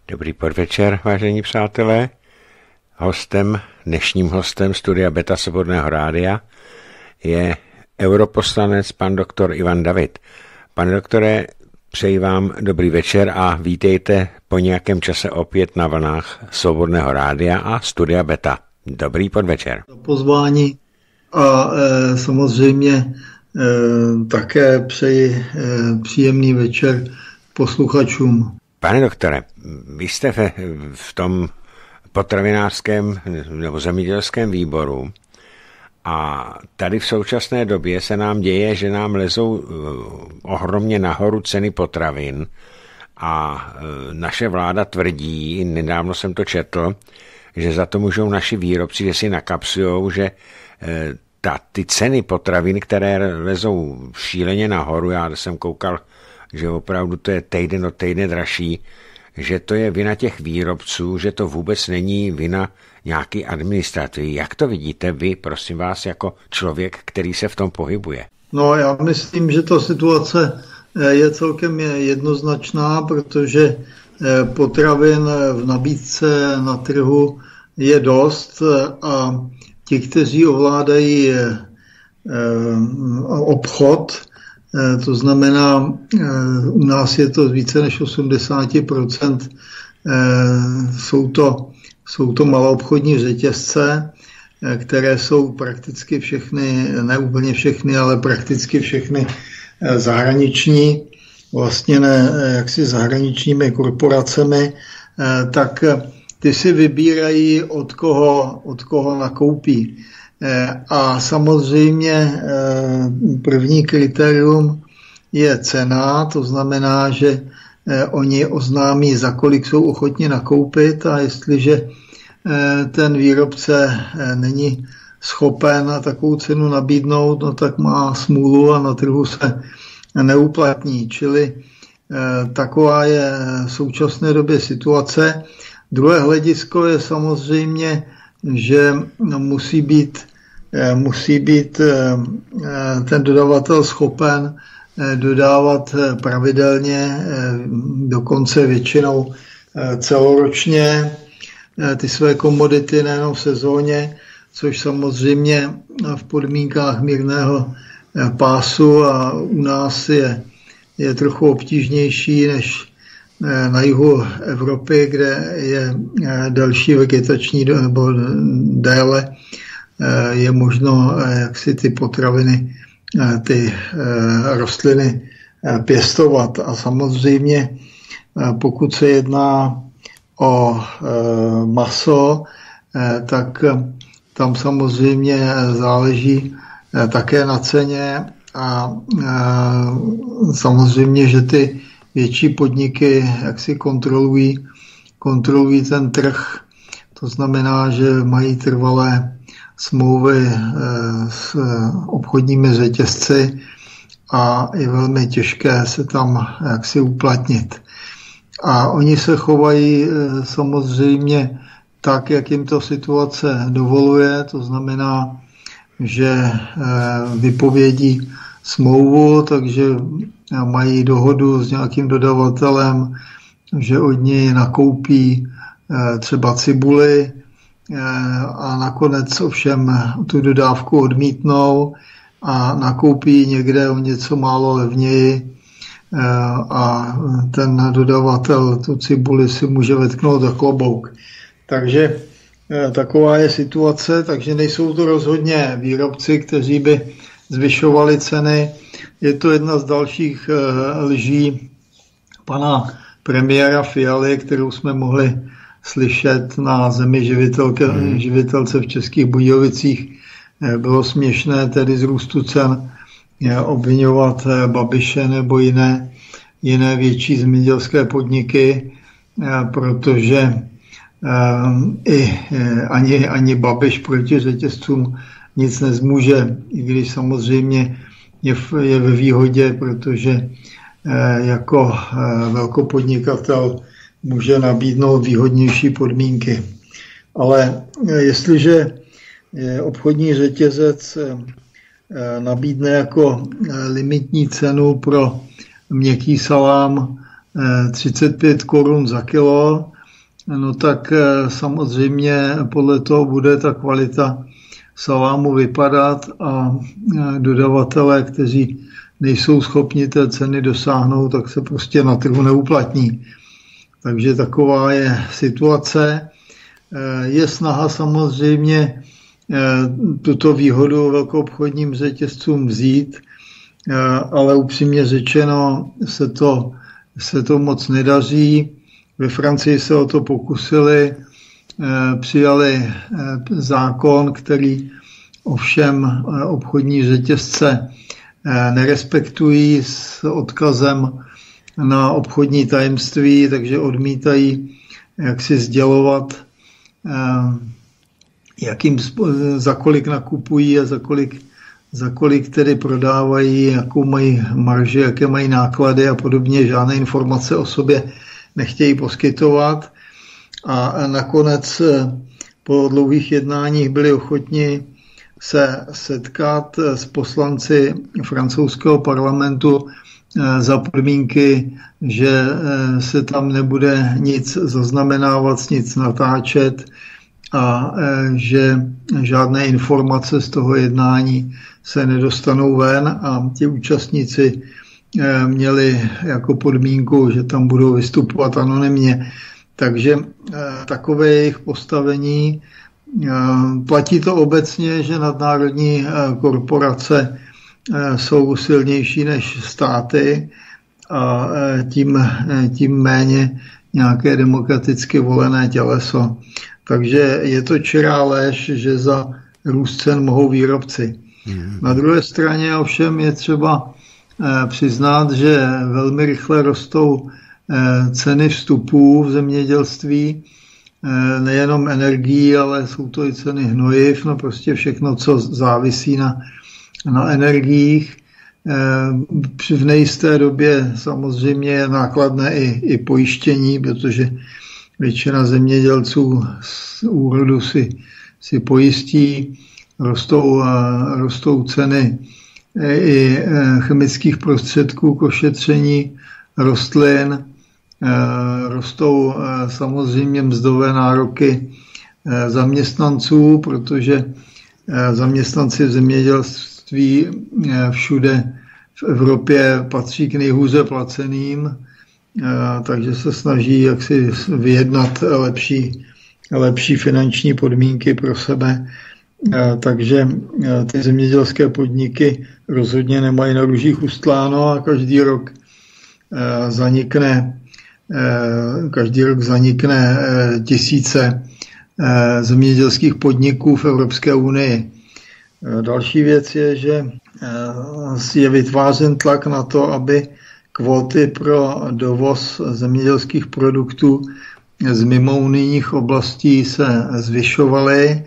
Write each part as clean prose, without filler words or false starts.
Dobrý podvečer, vážení přátelé. Dnešním hostem studia Beta Svobodného rádia je europoslanec pan doktor Ivan David. Pane doktore, přeji vám dobrý večer a vítejte po nějakém čase opět na vlnách Svobodného rádia a studia Beta. Dobrý podvečer. Pozvání a samozřejmě také přeji příjemný večer posluchačům. Pane doktore, vy jste v tom potravinářském nebo zemědělském výboru a tady v současné době se nám děje, že nám lezou ohromně nahoru ceny potravin a naše vláda tvrdí, nedávno jsem to četl, že za to můžou naši výrobci, že si nakapsujou, že ty ceny potravin, které lezou šíleně nahoru, já jsem koukal, že opravdu to je týden od týdne dražší, že to je vina těch výrobců, že to vůbec není vina nějaký administrativy. Jak to vidíte vy, prosím vás, jako člověk, který se v tom pohybuje? No, já myslím, že ta situace je celkem jednoznačná, protože potravin v nabídce na trhu je dost a ti, kteří ovládají obchod, to znamená, u nás je to více než 80%, jsou to maloobchodní řetězce, které jsou prakticky všechny, ne úplně všechny, ale prakticky všechny zahraniční, vlastně ne jaksi zahraničními korporacemi, tak ty si vybírají, od koho nakoupí. A samozřejmě první kritérium je cena, to znamená, že oni oznámí, za kolik jsou ochotni nakoupit, a jestliže ten výrobce není schopen takovou cenu nabídnout, no tak má smůlu a na trhu se neuplatní. Čili taková je v současné době situace. Druhé hledisko je samozřejmě, že musí být ten dodavatel schopen dodávat pravidelně, dokonce většinou celoročně ty své komodity, nejenom v sezóně, což samozřejmě v podmínkách mírného pásu a u nás je trochu obtížnější než na jihu Evropy, kde je delší vegetační nebo déle je možno jak si ty potraviny, ty rostliny pěstovat. A samozřejmě pokud se jedná o maso, tak tam samozřejmě záleží také na ceně a samozřejmě, že ty větší podniky jak si kontrolují ten trh. To znamená, že mají trvalé smlouvy s obchodními řetězci a je velmi těžké se tam jaksi uplatnit. A oni se chovají samozřejmě tak, jak jim to situace dovoluje, to znamená, že vypovědí smlouvu, takže mají dohodu s nějakým dodavatelem, že od něj nakoupí třeba cibuli a nakonec ovšem tu dodávku odmítnou a nakoupí někde o něco málo levněji a ten dodavatel tu cibuli si může vetknout za klobouk. Takže taková je situace, takže nejsou to rozhodně výrobci, kteří by zvyšovali ceny. Je to jedna z dalších lží pana premiéra Fialy, kterou jsme mohli slyšet na Zemi živitelce v Českých Budějovicích. Bylo směšné tedy z růstu cen obvinovat Babiše nebo jiné větší zemědělské podniky, protože ani Babiš proti řetězcům nic nezmůže, i když samozřejmě je ve výhodě, protože jako velkopodnikatel může nabídnout výhodnější podmínky. Ale jestliže obchodní řetězec nabídne jako limitní cenu pro měkký salám 35 korun za kilo no tak samozřejmě podle toho bude ta kvalita salámu vypadat a dodavatelé, kteří nejsou schopni té ceny dosáhnout, tak se prostě na trhu neuplatní. Takže taková je situace. Je snaha samozřejmě tuto výhodu velkoobchodním řetězcům vzít, ale upřímně řečeno se to moc nedaří. Ve Francii se o to pokusili, přijali zákon, který ovšem obchodní řetězce nerespektují s odkazem na obchodní tajemství, takže odmítají jak si sdělovat, za kolik nakupují a za kolik tedy prodávají, jakou mají marži, jaké mají náklady a podobně. Žádné informace o sobě nechtějí poskytovat. A nakonec po dlouhých jednáních byli ochotni se setkat s poslanci francouzského parlamentu za podmínky, že se tam nebude nic zaznamenávat, nic natáčet a že žádné informace z toho jednání se nedostanou ven a ti účastníci měli jako podmínku, že tam budou vystupovat anonymně. Takže takové jejich postavení. Platí to obecně, že nadnárodní korporace jsou silnější než státy a tím méně nějaké demokraticky volené těleso. Takže je to čirá lež, že za růst cen mohou výrobci. Na druhé straně ovšem je třeba přiznat, že velmi rychle rostou ceny vstupů v zemědělství, nejenom energií, ale jsou to i ceny hnojiv, no prostě všechno, co závisí na energiích. V nejisté době samozřejmě je nákladné i pojištění, protože většina zemědělců z úrodu si pojistí, rostou ceny i chemických prostředků k ošetření rostlin, rostou samozřejmě mzdové nároky zaměstnanců, protože zaměstnanci v zemědělství všude v Evropě patří k nejhůře placeným, takže se snaží jaksi vyjednat lepší finanční podmínky pro sebe. Takže ty zemědělské podniky rozhodně nemají na růžích ustláno a každý rok zanikne tisíce zemědělských podniků v Evropské unii. Další věc je, že je vytvářen tlak na to, aby kvóty pro dovoz zemědělských produktů z mimounijních oblastí se zvyšovaly,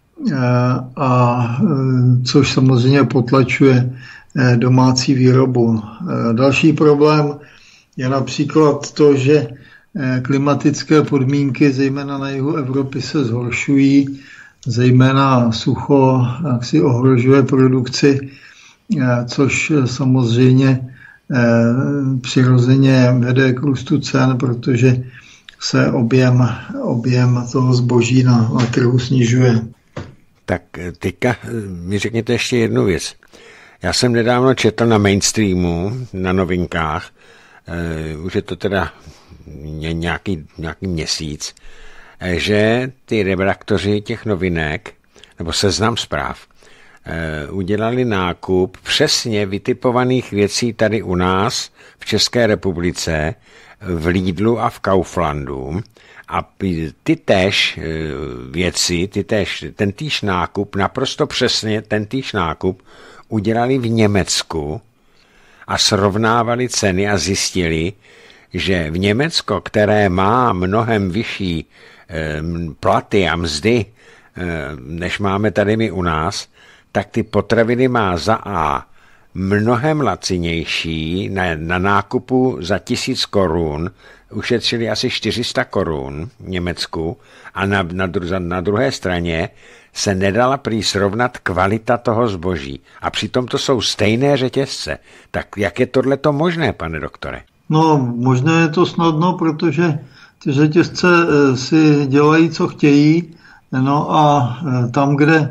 což samozřejmě potlačuje domácí výrobu. Další problém je například to, že klimatické podmínky, zejména na jihu Evropy, se zhoršují, zejména sucho jaksi ohrožuje produkci, což samozřejmě přirozeně vede k růstu cen, protože se objem toho zboží na trhu snižuje. Tak teďka mi řekněte ještě jednu věc. Já jsem nedávno četl na Mainstreamu, na novinkách, už je to teda nějaký měsíc, že ty redaktoři těch novinek, nebo Seznam Zpráv, udělali nákup přesně vytipovaných věcí tady u nás v České republice, v Lidlu a v Kauflandu. A ty též věci, tentýž nákup, naprosto přesně tentýž nákup udělali v Německu a srovnávali ceny a zjistili, že v Německo, které má mnohem vyšší platy a mzdy, než máme tady my u nás, tak ty potraviny má za A mnohem lacinější, na nákupu za 1000 korun ušetřili asi 400 korun v Německu a na druhé straně se nedala prý srovnat kvalita toho zboží. A přitom to jsou stejné řetězce. Tak jak je tohleto možné, pane doktore? No, možné je to snadno, protože ty řetězce si dělají, co chtějí, no a tam, kde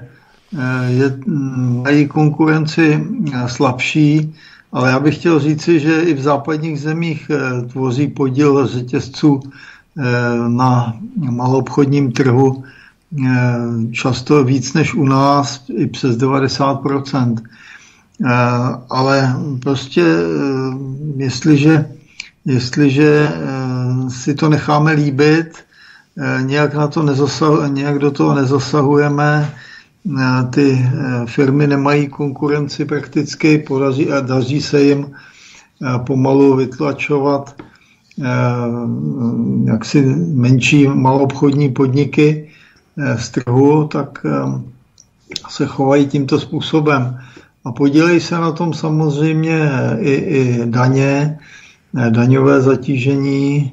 mají konkurenci slabší, ale já bych chtěl říci, že i v západních zemích tvoří podíl řetězců na maloobchodním trhu často víc než u nás, i přes 90%. Ale prostě jestliže si to necháme líbit, nějak do toho nezasahujeme, ty firmy nemají konkurenci prakticky, daří se jim pomalu vytlačovat jaksi menší maloobchodní podniky z trhu, tak se chovají tímto způsobem. A podílejí se na tom samozřejmě i daně, daňové zatížení,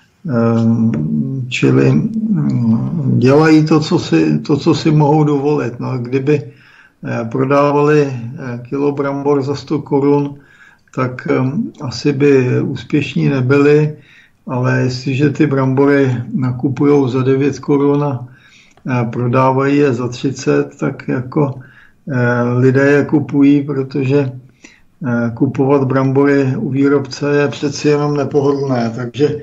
čili dělají to, co si mohou dovolit. No, kdyby prodávali kilo brambor za 100 korun, tak asi by úspěšní nebyli, ale jestliže ty brambory nakupují za 9 korun a prodávají je za 30, tak jako lidé je kupují, protože kupovat brambory u výrobce je přeci jenom nepohodlné, takže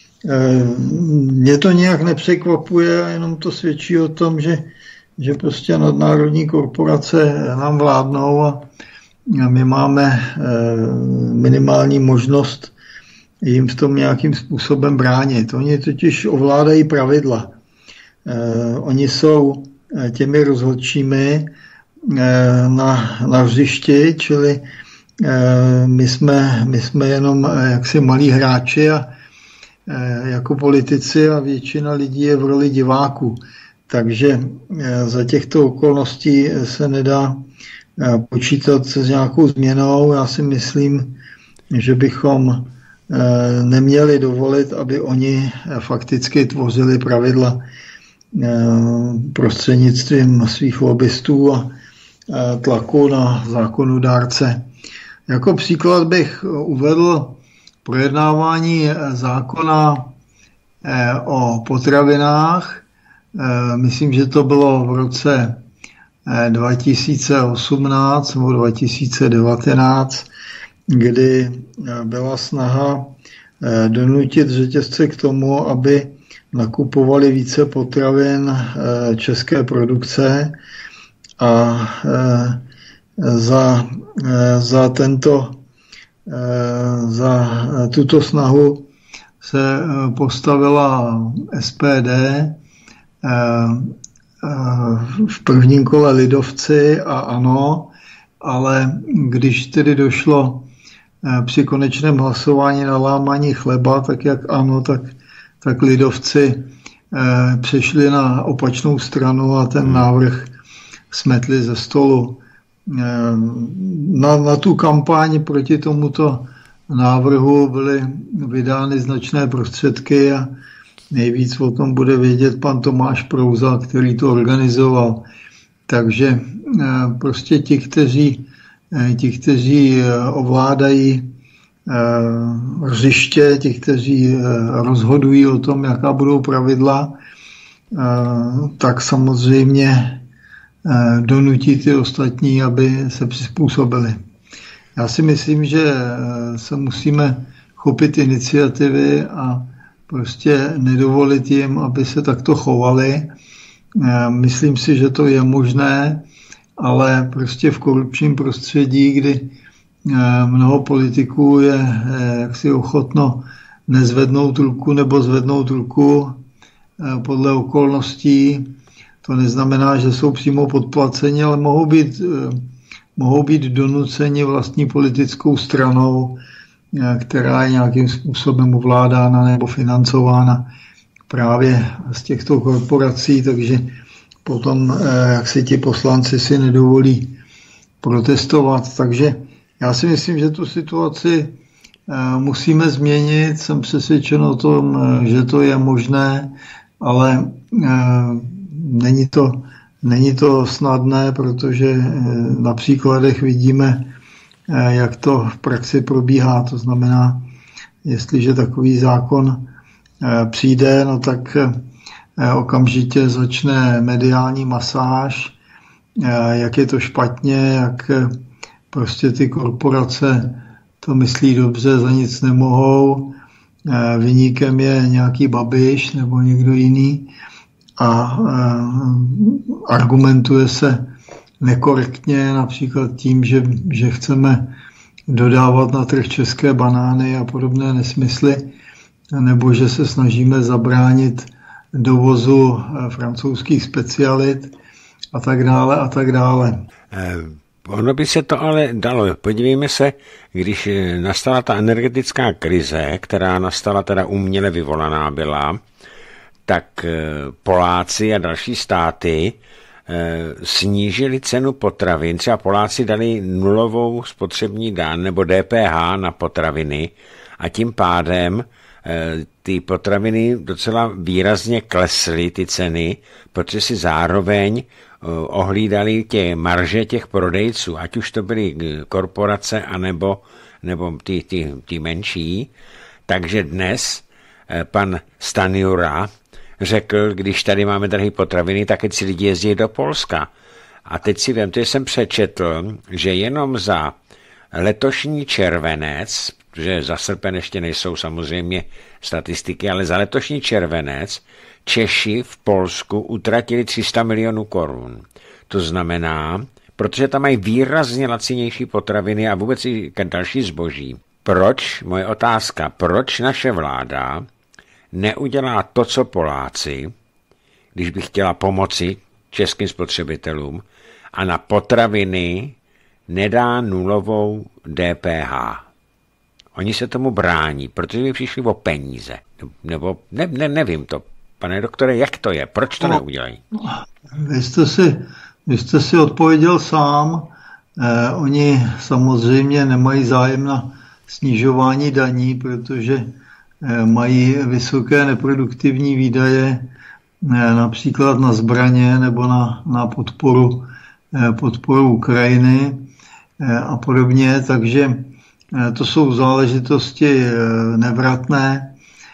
mě to nějak nepřekvapuje a jenom to svědčí o tom, že prostě nadnárodní korporace nám vládnou a my máme minimální možnost jim v tom nějakým způsobem bránit. Oni totiž ovládají pravidla. Oni jsou těmi rozhodčími na hřišti, čili my jsme jenom jaksi malí hráči a jako politici a většina lidí je v roli diváků. Takže za těchto okolností se nedá počítat s nějakou změnou. Já si myslím, že bychom neměli dovolit, aby oni fakticky tvořili pravidla prostřednictvím svých lobbystů a tlaku na zákonodárce. Jako příklad bych uvedl projednávání zákona o potravinách. Myslím, že to bylo v roce 2018 nebo 2019, kdy byla snaha donutit řetězce k tomu, aby nakupovali více potravin české produkce a za tuto snahu se postavila SPD, v prvním kole lidovci a ANO, ale když tedy došlo při konečném hlasování na lámání chleba, tak jak ANO, tak lidovci přešli na opačnou stranu a ten návrh smetli ze stolu. Na tu kampaň proti tomuto návrhu byly vydány značné prostředky a nejvíc o tom bude vědět pan Tomáš Prouza, který to organizoval. Takže prostě ti, kteří ovládají hřiště, ti, kteří rozhodují o tom, jaká budou pravidla, tak samozřejmě donutí ty ostatní, aby se přizpůsobili. Já si myslím, že se musíme chopit iniciativy a prostě nedovolit jim, aby se takto chovali. Myslím si, že to je možné, ale prostě v korupčním prostředí, kdy mnoho politiků je jaksi ochotno nezvednout ruku nebo zvednout ruku podle okolností. To neznamená, že jsou přímo podplaceni, ale mohou být donuceni vlastní politickou stranou, která je nějakým způsobem ovládána nebo financována právě z těchto korporací, takže potom, jak si ti poslanci si nedovolí protestovat. Takže já si myslím, že tu situaci musíme změnit. Jsem přesvědčen o tom, že to je možné, ale není to snadné, protože na příkladech vidíme, jak to v praxi probíhá. To znamená, jestliže takový zákon přijde, no tak okamžitě začne mediální masáž, jak je to špatně, jak prostě ty korporace to myslí dobře, za nic nemohou, viníkem je nějaký Babiš nebo někdo jiný a argumentuje se nekorektně, například tím, že chceme dodávat na trh české banány a podobné nesmysly, nebo že se snažíme zabránit dovozu francouzských specialit a tak dále a tak dále. Ono by se to ale dalo. Podívejme se, když nastala ta energetická krize, která nastala teda uměle vyvolaná byla, tak Poláci a další státy snížili cenu potravin. Třeba Poláci dali nulovou spotřební daň nebo DPH na potraviny a tím pádem ty potraviny docela výrazně klesly, ty ceny, protože si zároveň ohlídali marže těch prodejců, ať už to byly korporace, anebo ty menší. Takže dnes pan Stanjura řekl, když tady máme drahé potraviny, tak si lidi jezdí do Polska. A teď si vem, to jsem přečetl, že jenom za letošní červenec, že za srpen ještě nejsou samozřejmě statistiky, ale za letošní červenec Češi v Polsku utratili 300 milionů korun. To znamená, protože tam mají výrazně lacinější potraviny a vůbec i další zboží. Moje otázka, proč naše vláda neudělá to, co Poláci, když by chtěla pomoci českým spotřebitelům a na potraviny nedá nulovou DPH. Oni se tomu brání, protože by přišli o peníze. Nebo nevím to. Pane doktore, jak to je? Proč to neudělají? Vy jste si odpověděl sám. Oni samozřejmě nemají zájem na snižování daní, protože mají vysoké neproduktivní výdaje, například na zbraně nebo na podporu Ukrajiny a podobně. Takže to jsou záležitosti nevratné.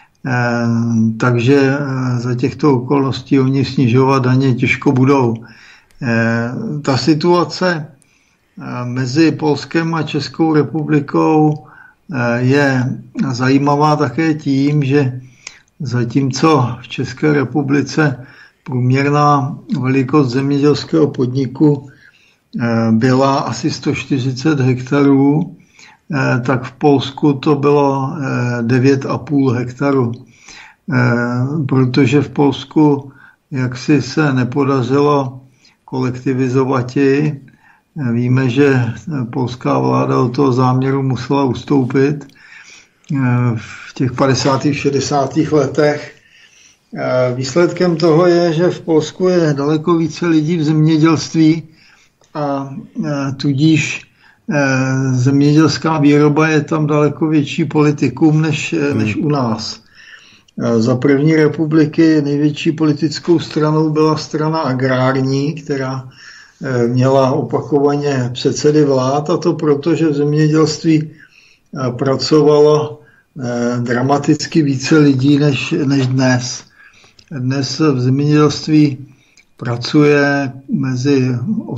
Takže za těchto okolností oni snižovat daně těžko budou. Ta situace mezi Polskem a Českou republikou je zajímavá také tím, že zatímco v České republice průměrná velikost zemědělského podniku byla asi 140 hektarů, tak v Polsku to bylo 9,5 hektaru. Protože v Polsku jaksi se nepodařilo kolektivizovati. Víme, že polská vláda od toho záměru musela ustoupit v těch 50. 60. letech. Výsledkem toho je, že v Polsku je daleko více lidí v zemědělství a tudíž zemědělská výroba je tam daleko větší politikum než u nás. Za první republiky největší politickou stranou byla strana agrární, která měla opakovaně předsedy vlád, a to proto, že v zemědělství pracovalo dramaticky více lidí než dnes. Dnes v zemědělství pracuje mezi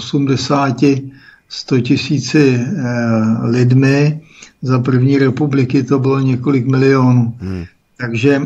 80-100 tisíci lidmi. Za první republiky to bylo několik milionů. Takže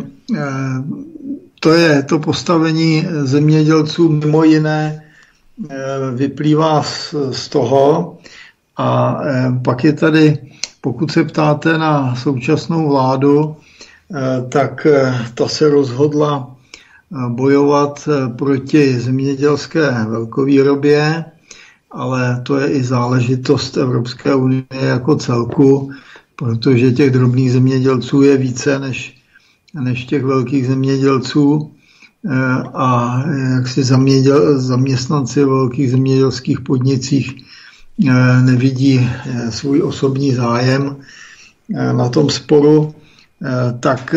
to postavení zemědělců mimo jiné vyplývá z toho. A pak je tady, pokud se ptáte na současnou vládu, tak ta se rozhodla bojovat proti zemědělské velkovýrobě, ale to je i záležitost Evropské unie jako celku, protože těch drobných zemědělců je více než těch velkých zemědělců a jak si zaměstnanci v velkých zemědělských podnicích nevidí svůj osobní zájem na tom sporu, tak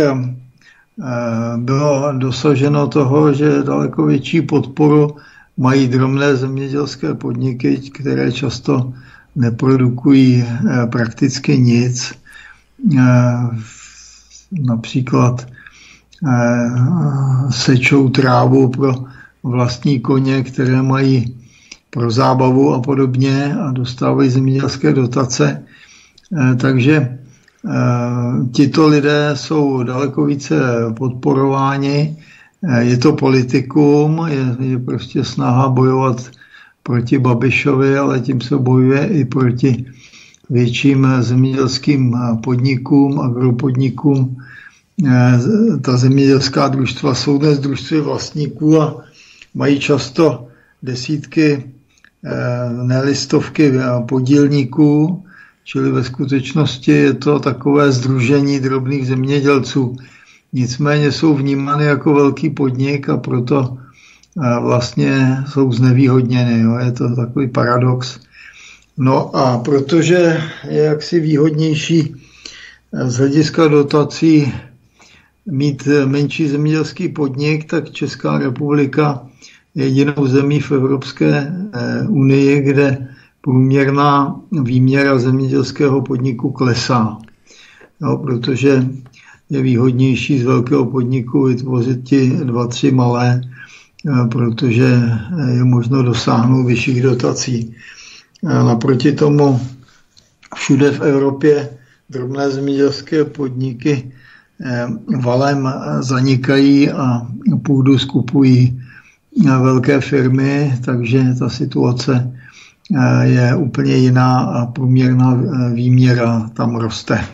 bylo dosaženo toho, že daleko větší podporu mají drobné zemědělské podniky, které často neprodukují prakticky nic. Například sečou trávu pro vlastní koně, které mají pro zábavu a podobně a dostávají zemědělské dotace. Takže tito lidé jsou daleko více podporováni. Je to politikum, je prostě snaha bojovat proti Babišovi, ale tím se bojuje i proti větším zemědělským podnikům, agropodnikům. Ta zemědělská družstva jsou dnes družstvy vlastníků a mají často desítky, ne stovky podílníků, čili ve skutečnosti je to takové sdružení drobných zemědělců. Nicméně jsou vnímány jako velký podnik a proto vlastně jsou znevýhodněny. Jo. Je to takový paradox. No a protože je jaksi výhodnější z hlediska dotací mít menší zemědělský podnik, tak Česká republika je jedinou zemí v Evropské unii, kde průměrná výměra zemědělského podniku klesá. No, protože je výhodnější z velkého podniku vytvořit ti 2-3 malé, protože je možno dosáhnout vyšších dotací. Naproti tomu všude v Evropě drobné zemědělské podniky valem zanikají a půdu skupují velké firmy, takže ta situace je úplně jiná a průměrná výměra tam roste.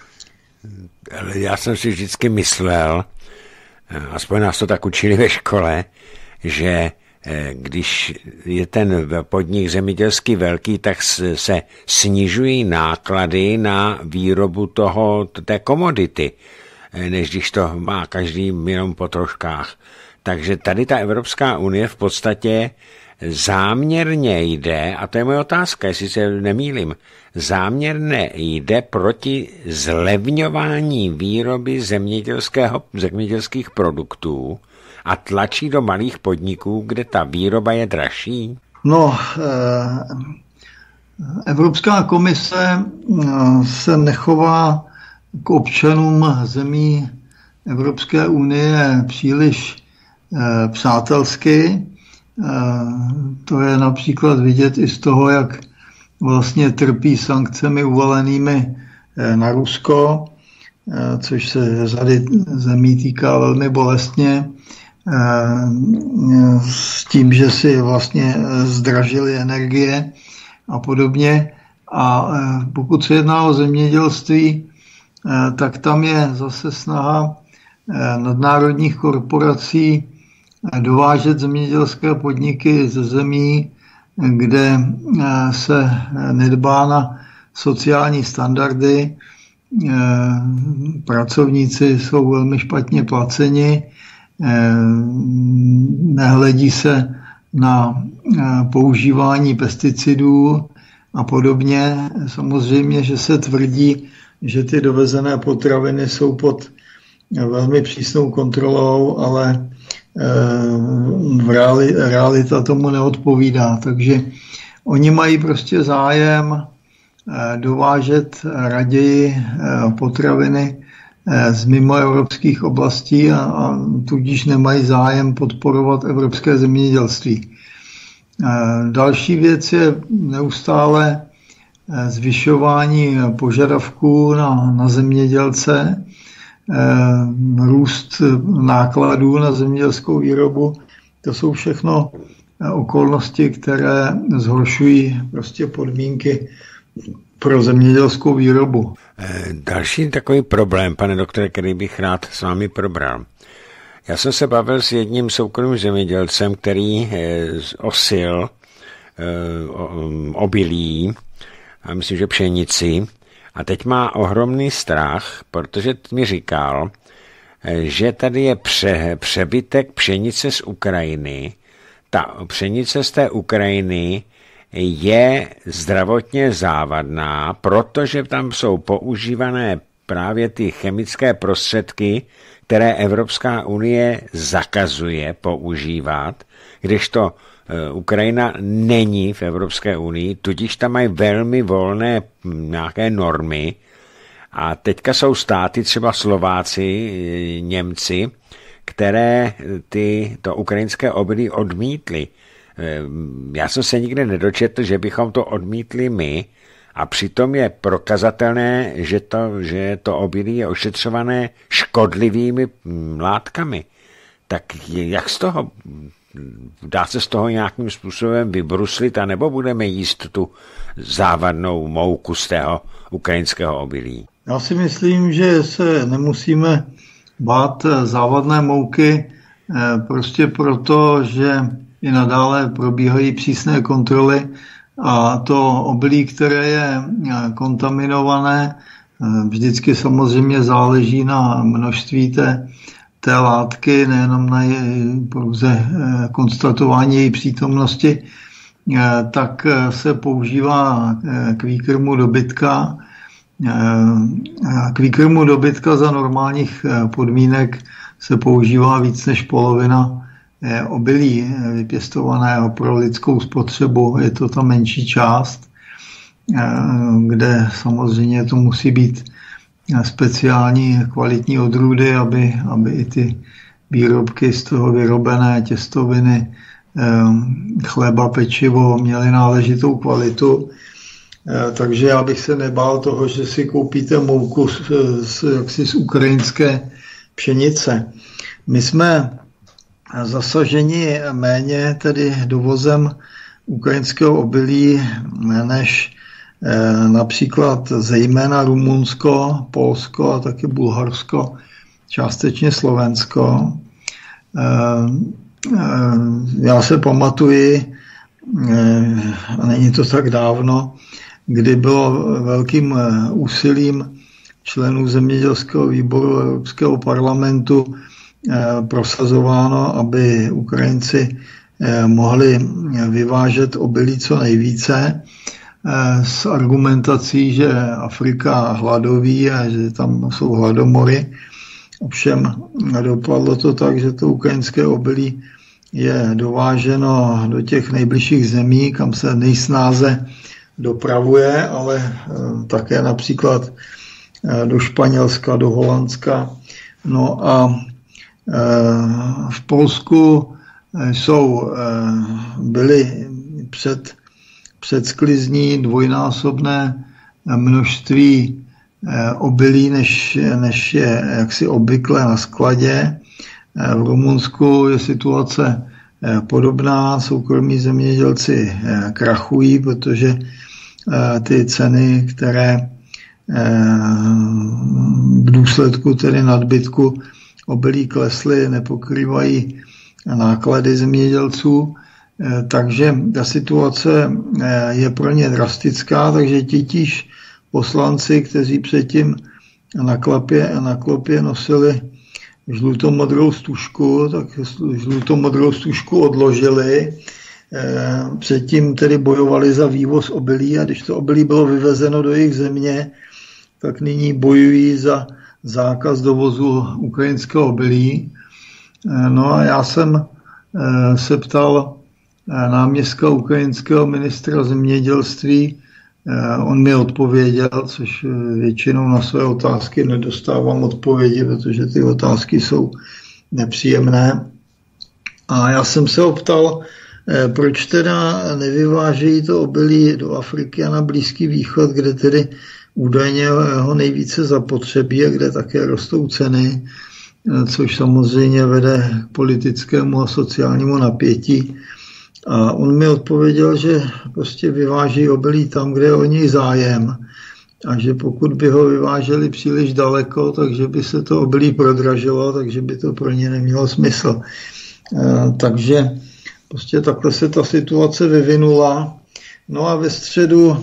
Já jsem si vždycky myslel, aspoň nás to tak učili ve škole, že když je ten podnik zemědělský velký, tak se snižují náklady na výrobu té komodity, než když to má každý jenom po troškách. Takže tady ta Evropská unie v podstatě záměrně jde, a to je moje otázka, jestli se nemýlím, záměrně jde proti zlevňování výroby zemědělských produktů a tlačí do malých podniků, kde ta výroba je dražší? No, Evropská komise se nechová k občanům zemí Evropské unie příliš přátelsky. To je například vidět i z toho, jak vlastně trpí sankcemi uvalenými na Rusko, což se řady zemí týká velmi bolestně, s tím, že si vlastně zdražily energie a podobně. A pokud se jedná o zemědělství, tak tam je zase snaha nadnárodních korporací dovážet zemědělské podniky ze zemí, kde se nedbá na sociální standardy. Pracovníci jsou velmi špatně placeni, nehledí se na používání pesticidů a podobně. Samozřejmě, že se tvrdí, že ty dovezené potraviny jsou pod velmi přísnou kontrolou, ale realita tomu neodpovídá. Takže oni mají prostě zájem dovážet raději potraviny z mimoevropských oblastí a tudíž nemají zájem podporovat evropské zemědělství. Další věc je neustále zvyšování požadavků na zemědělce, růst nákladů na zemědělskou výrobu. To jsou všechno okolnosti, které zhoršují prostě podmínky pro zemědělskou výrobu. Další takový problém, pane doktore, který bych rád s vámi probral. Já jsem se bavil s jedním soukromým zemědělcem, který osil obilí, a myslím, že pšenici, a teď má ohromný strach, protože mi říkal, že tady je přebytek pšenice z Ukrajiny. Ta pšenice z té Ukrajiny je zdravotně závadná, protože tam jsou používané právě ty chemické prostředky, které Evropská unie zakazuje používat, kdežto Ukrajina není v Evropské unii, tudíž tam mají velmi volné nějaké normy A teďka jsou státy, třeba Slováci, Němci, které to ukrajinské obilí odmítli. Já jsem se nikdy nedočetl, že bychom to odmítli my, a přitom je prokazatelné, že to obilí je ošetřované škodlivými látkami. Tak jak z toho, dá se z toho nějakým způsobem vybruslit, anebo budeme jíst tu závadnou mouku z tého ukrajinského obilí? Já si myslím, že se nemusíme bát závadné mouky, prostě proto, že i nadále probíhají přísné kontroly a to obilí, které je kontaminované, vždycky samozřejmě záleží na množství té látky, nejenom na pouze konstatování její přítomnosti, tak se používá k výkrmu dobytka. K výkrmu dobytka za normálních podmínek se používá víc než polovina obilí vypěstovaného pro lidskou spotřebu. Je to ta menší část, kde samozřejmě to musí být speciální kvalitní odrůdy, aby i ty výrobky z toho vyrobené těstoviny, chleba, pečivo měly náležitou kvalitu. Takže já bych se nebál toho, že si koupíte mouku z ukrajinské pšenice. My jsme zasaženi méně tedy dovozem ukrajinského obilí než například zejména Rumunsko, Polsko a taky Bulharsko, částečně Slovensko. Já se pamatuji, a není to tak dávno, kdy bylo velkým úsilím členů zemědělského výboru Evropského parlamentu prosazováno, aby Ukrajinci mohli vyvážet obilí co nejvíce s argumentací, že Afrika hladoví a že tam jsou hladomory. Ovšem dopadlo to tak, že to ukrajinské obilí je dováženo do těch nejbližších zemí, kam se nejsnáze dopravuje, ale také například do Španělska, do Holandska. No a v Polsku byly před sklizní dvojnásobné množství obilí, než je jaksi obvykle na skladě. V Rumunsku je situace podobná, soukromí zemědělci krachují, protože ty ceny, které v důsledku tedy nadbytku obilí klesly, nepokrývají náklady zemědělců, takže ta situace je pro ně drastická, takže titíž poslanci, kteří předtím na klopě nosili žlutomodrou stužku, tak žlutomodrou stužku odložili. Předtím tedy bojovali za vývoz obilí a když to obilí bylo vyvezeno do jejich země, tak nyní bojují za zákaz dovozu ukrajinského obilí. No a já jsem se ptal náměstka ukrajinského ministra zemědělství, on mi odpověděl, což většinou na své otázky nedostávám odpovědi, protože ty otázky jsou nepříjemné. A já jsem se ho ptal, proč teda nevyvážejí to obilí do Afriky a na Blízký východ, kde tedy údajně ho nejvíce zapotřebí a kde také rostou ceny, což samozřejmě vede k politickému a sociálnímu napětí. A on mi odpověděl, že prostě vyváží obilí tam, kde je o něj zájem a že pokud by ho vyváželi příliš daleko, takže by se to obilí prodražilo, takže by to pro ně nemělo smysl. Takže prostě takhle se ta situace vyvinula. No a ve středu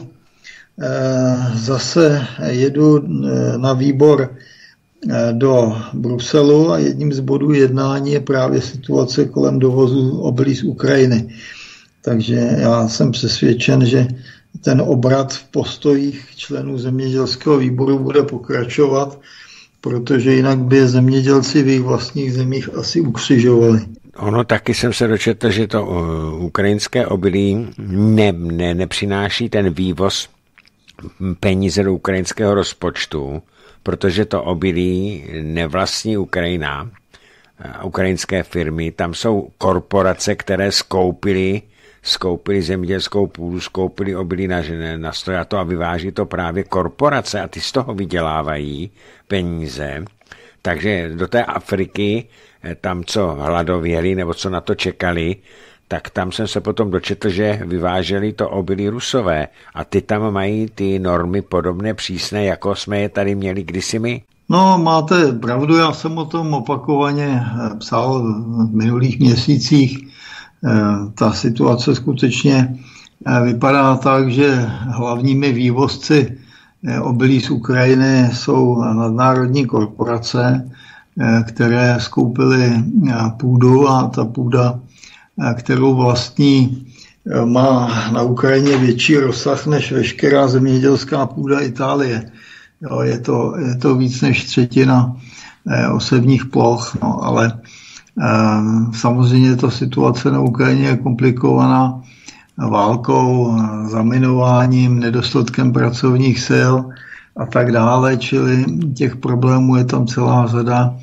zase jedu na výbor do Bruselu a jedním z bodů jednání je právě situace kolem dovozu obilí z Ukrajiny. Takže já jsem přesvědčen, že ten obrat v postojích členů zemědělského výboru bude pokračovat, protože jinak by zemědělci v jejich vlastních zemích asi ukřižovali. Ono taky jsem se dočetl, že to ukrajinské obilí nepřináší ten vývoz peníze do ukrajinského rozpočtu, protože to obilí nevlastní Ukrajina, ukrajinské firmy, tam jsou korporace, které skoupily zemědělskou půdu, skoupily obilí na stojato a vyváží to právě korporace a ty z toho vydělávají peníze. Takže do té Afriky, tam co hladověli nebo co na to čekali, tak tam jsem se potom dočetl, že vyváželi to obilí Rusové a ty tam mají ty normy podobné přísné, jako jsme je tady měli kdysi my. No, máte pravdu, já jsem o tom opakovaně psal v minulých měsících. Ta situace skutečně vypadá tak, že hlavními vývozci obilí z Ukrajiny jsou nadnárodní korporace, které skoupily půdu a ta půda, kterou vlastní, má na Ukrajině větší rozsah než veškerá zemědělská půda Itálie. Jo, je to víc než třetina osevních ploch, no, ale samozřejmě ta situace na Ukrajině je komplikovaná válkou, zaminováním, nedostatkem pracovních sil a tak dále, čili těch problémů je tam celá řada.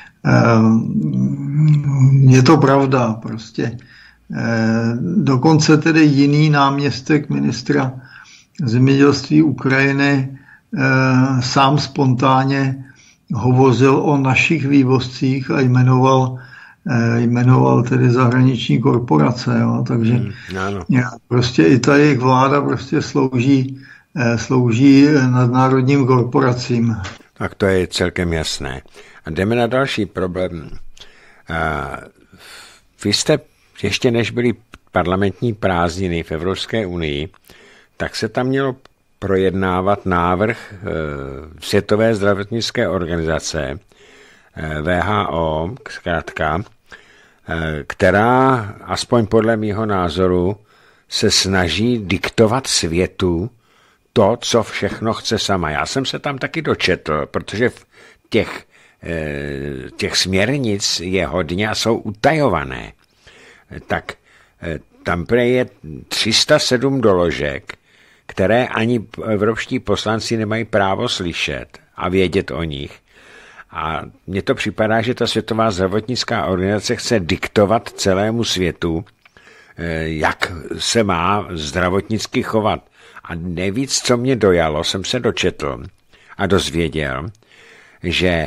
Je to pravda prostě. Dokonce tedy jiný náměstek ministra zemědělství Ukrajiny sám spontánně hovořil o našich vývozcích a jmenoval tedy zahraniční korporace. Jo. Takže prostě i ta jejich vláda prostě slouží nadnárodním korporacím. Tak to je celkem jasné. A jdeme na další problém. Vy jste ještě než byly parlamentní prázdniny v Evropské unii, tak se tam mělo projednávat návrh Světové zdravotnické organizace, WHO, zkrátka, která, aspoň podle mýho názoru, se snaží diktovat světu to, co všechno chce sama. Já jsem se tam taky dočetl, protože v těch směrnic je hodně a jsou utajované. Tak tam je 307 doložek, které ani evropští poslanci nemají právo slyšet a vědět o nich. A mně to připadá, že ta Světová zdravotnická organizace chce diktovat celému světu, jak se má zdravotnicky chovat. A nejvíc, co mě dojalo, jsem se dočetl a dozvěděl, že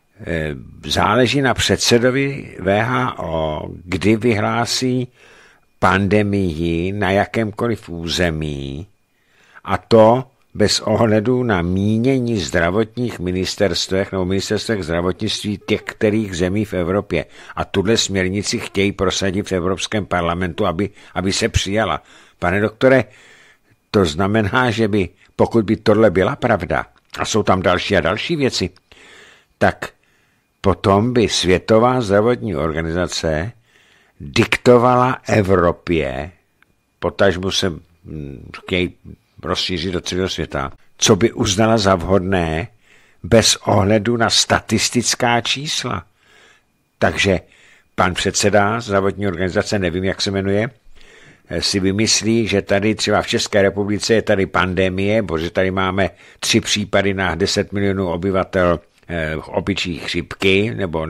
záleží na předsedovi WHO, kdy vyhlásí pandemii na jakémkoliv území, a to bez ohledu na mínění zdravotních ministerstvech nebo ministerstvech zdravotnictví těch kterých zemí v Evropě. A tuhle směrnici chtějí prosadit v Evropském parlamentu, aby se přijala. Pane doktore, to znamená, že pokud by tohle byla pravda, a jsou tam další a další věci, tak potom by Světová zdravotní organizace diktovala Evropě, potažmu se chtějí rozšířit do celého světa, co by uznala za vhodné bez ohledu na statistická čísla. Takže pan předseda zdravotní organizace, nevím, jak se jmenuje, si vymyslí, že tady třeba v České republice je tady pandemie, protože tady máme 3 případy na 10 milionů obyvatel opičí chřipky, nebo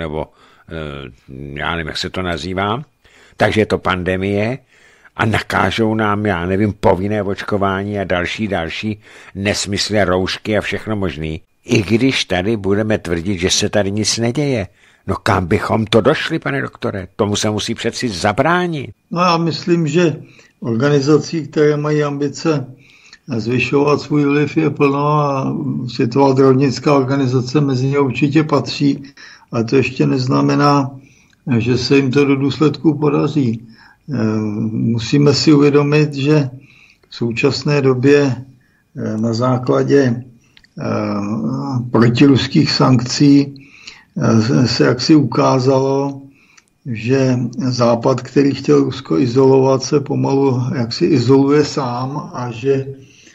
já nevím, jak se to nazývá. Takže je to pandemie a nakážou nám, já nevím, povinné očkování a další nesmysly, roušky a všechno možný. I když tady budeme tvrdit, že se tady nic neděje. No kam bychom to došli, pane doktore? Tomu se musí přeci zabránit. No já myslím, že organizací, které mají ambice zvyšovat svůj vliv, je plno a Světová zdravotnická organizace mezi ně určitě patří, ale to ještě neznamená, že se jim to do důsledku podaří. Musíme si uvědomit, že v současné době na základě protiruských sankcí se jaksi ukázalo, že Západ, který chtěl Rusko izolovat, se pomalu jaksi izoluje sám a že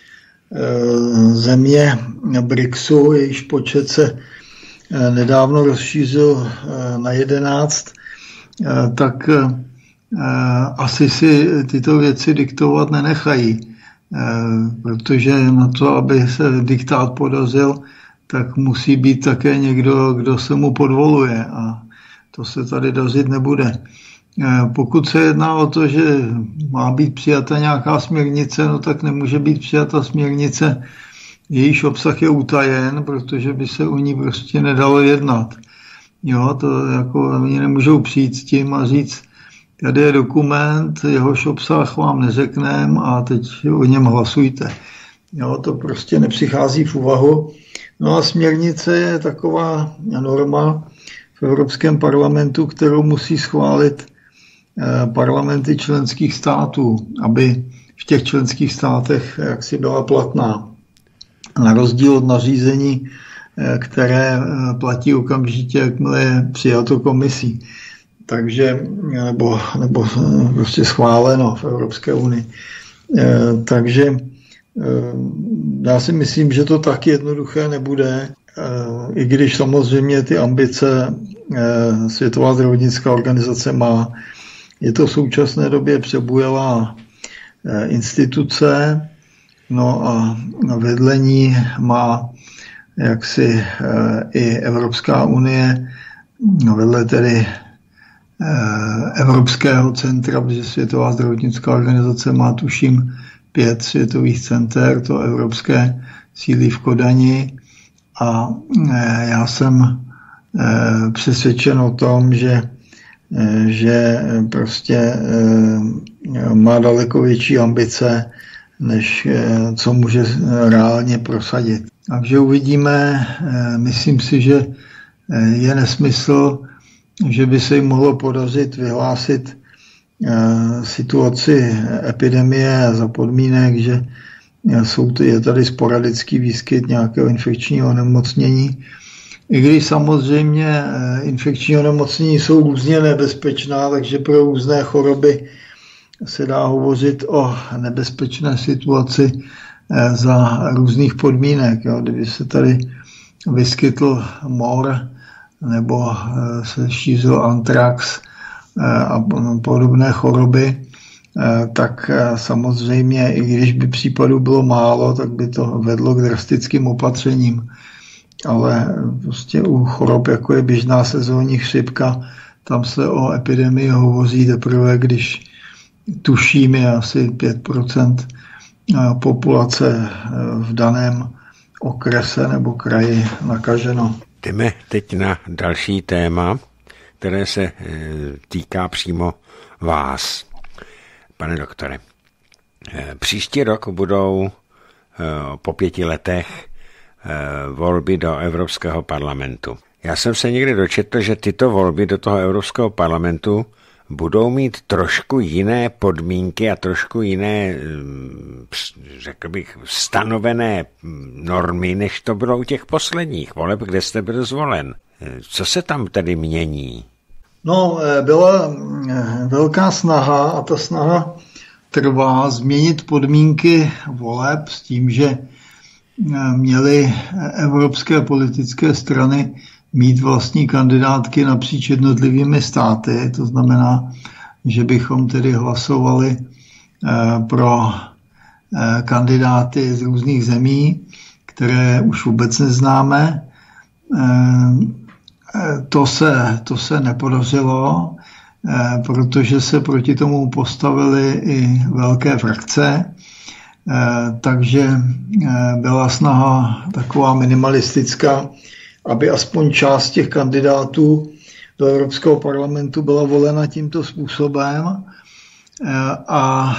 země BRICSu, jejíž počet se nedávno rozšířil na 11, tak asi si tyto věci diktovat nenechají, protože na to, aby se diktát podařil, tak musí být také někdo, kdo se mu podvoluje a to se tady dařit nebude. Pokud se jedná o to, že má být přijata nějaká směrnice, no tak nemůže být přijata směrnice, jejíž obsah je utajen, protože by se o ní prostě nedalo jednat. Jo, to jako oni nemůžou přijít s tím a říct, tady je dokument, jehož obsah vám neřekneme a teď o něm hlasujte. Jo, to prostě nepřichází v úvahu. No a směrnice je taková norma v Evropském parlamentu, kterou musí schválit parlamenty členských států, aby v těch členských státech jaksi byla platná. Na rozdíl od nařízení, které platí okamžitě, jakmile je přijato komisí. Takže, nebo prostě schváleno v Evropské unii. Takže já si myslím, že to tak jednoduché nebude, i když samozřejmě ty ambice Světová zdravotnická organizace má. Je to v současné době přebujelá instituce, no a vedle ní má jaksi i Evropská unie, no vedle tedy Evropského centra, protože Světová zdravotnická organizace má tuším 5 světových center, to evropské sídlí v Kodani a já jsem přesvědčen o tom, že prostě má daleko větší ambice, než co může reálně prosadit. Takže uvidíme, myslím si, že je nesmysl, že by se jim mohlo podařit vyhlásit situaci epidemie za podmínek, že je tady sporadický výskyt nějakého infekčního onemocnění. I když samozřejmě infekční onemocnění jsou různě nebezpečná, takže pro různé choroby se dá hovořit o nebezpečné situaci za různých podmínek. Jo. Kdyby se tady vyskytl mor nebo se šířil antrax a podobné choroby, tak samozřejmě, i když by případů bylo málo, tak by to vedlo k drastickým opatřením. Ale prostě u chorob, jako je běžná sezónní chřipka, tam se o epidemii hovoří teprve, když tuším je asi 5% populace v daném okrese nebo kraji nakaženo. Jdeme teď na další téma, které se týká přímo vás, pane doktore. Příští rok budou po 5 letech volby do Evropského parlamentu. Já jsem se někdy dočetl, že tyto volby do toho Evropského parlamentu budou mít trošku jiné podmínky a trošku jiné, řekl bych, stanovené normy, než to bylo u těch posledních voleb, kde jste byl zvolen. Co se tam tedy mění? No, byla velká snaha a ta snaha trvá změnit podmínky voleb s tím, že měly evropské politické strany mít vlastní kandidátky napříč jednotlivými státy. To znamená, že bychom tedy hlasovali pro kandidáty z různých zemí, které už vůbec neznáme. To se nepodařilo, protože se proti tomu postavily i velké frakce. Takže byla snaha taková minimalistická, aby aspoň část těch kandidátů do Evropského parlamentu byla volena tímto způsobem a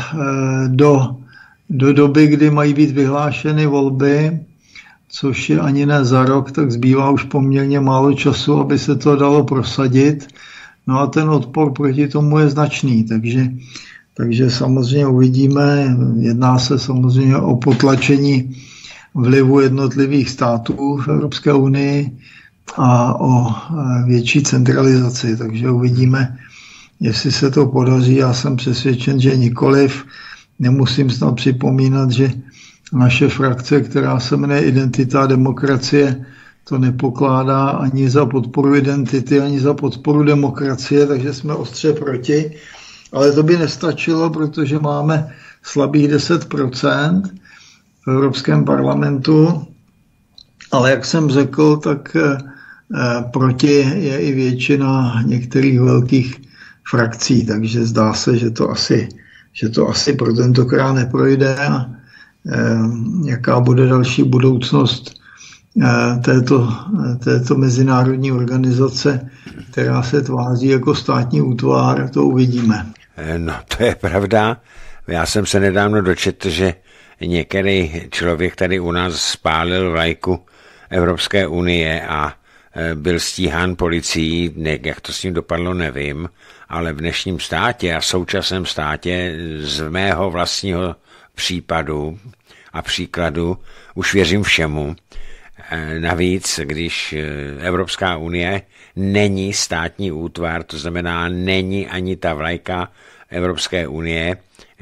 do doby, kdy mají být vyhlášeny volby, což je ani ne za rok, tak zbývá už poměrně málo času, aby se to dalo prosadit. No a ten odpor proti tomu je značný, takže samozřejmě uvidíme, jedná se samozřejmě o potlačení vlivu jednotlivých států v Evropské unii a o větší centralizaci, takže uvidíme, jestli se to podaří. Já jsem přesvědčen, že nikoliv. Nemusím snad připomínat, že naše frakce, která se jmenuje Identita a demokracie, to nepokládá ani za podporu identity, ani za podporu demokracie, takže jsme ostře proti. Ale to by nestačilo, protože máme slabých 10% v Evropském parlamentu Ale jak jsem řekl, tak proti je i většina některých velkých frakcí, takže zdá se, že to asi pro tentokrát neprojde. A jaká bude další budoucnost této mezinárodní organizace, která se tváří jako státní útvar, to uvidíme. No, to je pravda. Já jsem se nedávno dočetl, že některý člověk tady u nás spálil vlajku Evropské unie a byl stíhán policií, jak to s ním dopadlo, nevím, ale v dnešním státě a současném státě z mého vlastního případu a příkladu už věřím všemu. Navíc, když Evropská unie není státní útvar, to znamená není ani ta vlajka Evropské unie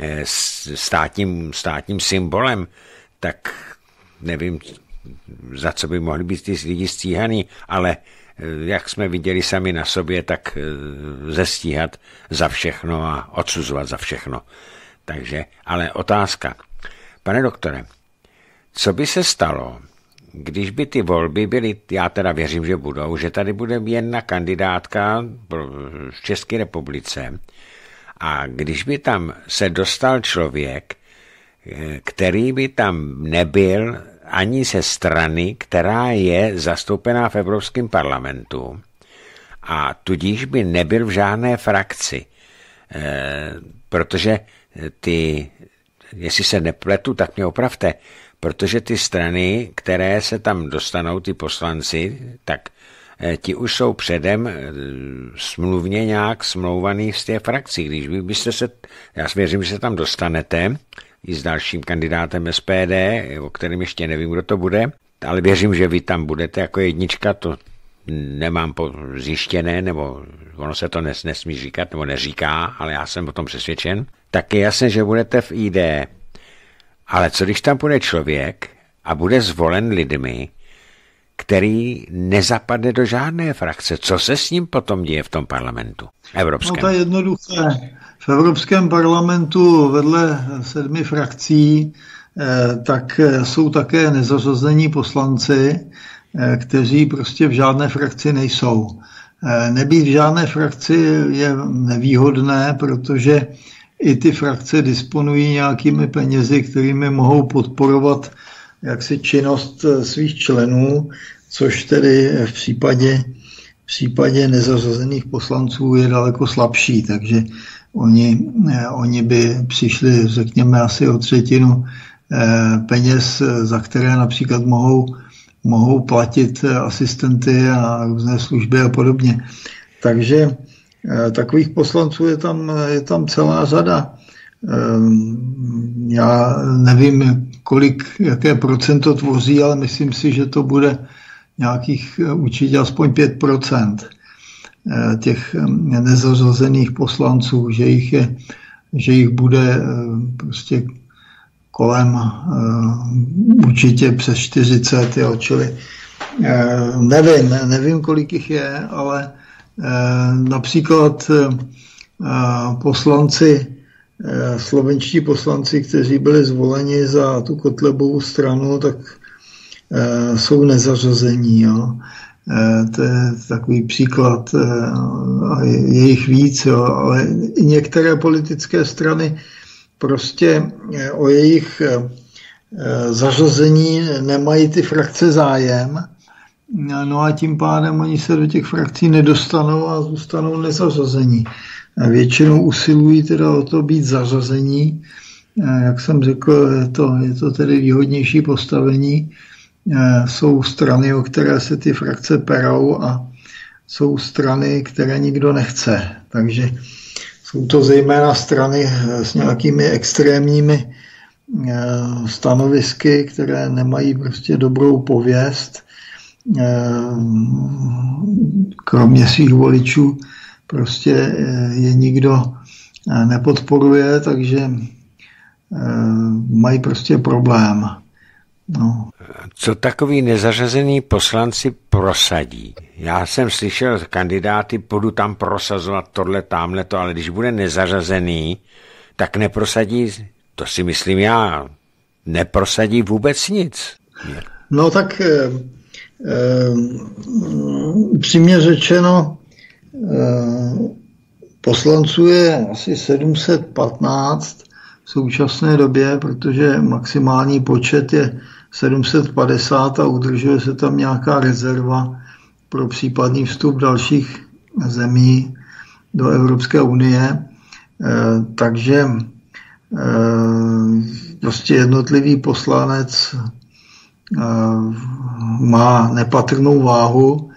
státním symbolem, tak nevím, za co by mohli být ty lidi stíhaný, ale jak jsme viděli sami na sobě, tak zestíhat za všechno a odsuzovat za všechno. Takže, ale otázka. Pane doktore, co by se stalo, když by ty volby byly, já teda věřím, že budou, že tady bude jedna kandidátka v České republice a když by tam se dostal člověk, který by tam nebyl ani ze strany, která je zastoupená v Evropském parlamentu a tudíž by nebyl v žádné frakci, protože jestli se nepletu, tak mě opravte, protože ty strany, které se tam dostanou, ty poslanci, tak ti už jsou předem smluvně nějak smlouvaný z té frakci. Když byste se, já věřím, že se tam dostanete i s dalším kandidátem SPD, o kterém ještě nevím, kdo to bude, ale věřím, že vy tam budete jako jednička, to nemám zjištěné, nebo ono se to nesmí říkat, nebo neříká, ale já jsem o tom přesvědčen, tak je jasné, že budete v ID. Ale co když tam bude člověk a bude zvolen lidmi, který nezapadne do žádné frakce? Co se s ním potom děje v tom parlamentu evropském? No to je jednoduché. V Evropském parlamentu vedle 7 frakcí tak jsou také nezařazení poslanci, kteří prostě v žádné frakci nejsou. Nebýt v žádné frakci je nevýhodné, protože i ty frakce disponují nějakými penězi, kterými mohou podporovat jaksi činnost svých členů, což tedy v případě nezařazených poslanců je daleko slabší, takže oni by přišli, řekněme, asi o 1/3 peněz, za které například mohou platit asistenty a různé služby a podobně. Takže takových poslanců je tam celá řada. Já nevím, jaké procento tvoří, ale myslím si, že to bude nějakých určitě aspoň 5% těch nezařazených poslanců, že jich bude prostě kolem určitě přes 40, jo, čili nevím, kolik jich je, ale například slovenští poslanci, kteří byli zvoleni za tu Kotlebovu stranu, tak jsou nezařazení. Jo. To je takový příklad, je jich víc, jo, ale i některé politické strany prostě o jejich zařazení nemají ty frakce zájem, no a tím pádem oni se do těch frakcí nedostanou a zůstanou nezařazení. Většinou usilují teda o to být zařazení. Jak jsem řekl, je to tedy výhodnější postavení. Jsou strany, o které se ty frakce perou a jsou strany, které nikdo nechce. Takže jsou to zejména strany s nějakými extrémními stanovisky, které nemají prostě dobrou pověst. Kromě svých voličů prostě je nikdo nepodporuje, takže mají prostě problém. No. Co takový nezařazený poslanci prosadí? Já jsem slyšel kandidáty, budu tam prosazovat tohle, tamhleto, ale když bude nezařazený, tak neprosadí, to si myslím já, neprosadí vůbec nic. No tak Upřímně řečeno, poslanců je asi 715 v současné době, protože maximální počet je 750 a udržuje se tam nějaká rezerva pro případný vstup dalších zemí do Evropské unie. Takže prostě jednotlivý poslanec má nepatrnou váhu.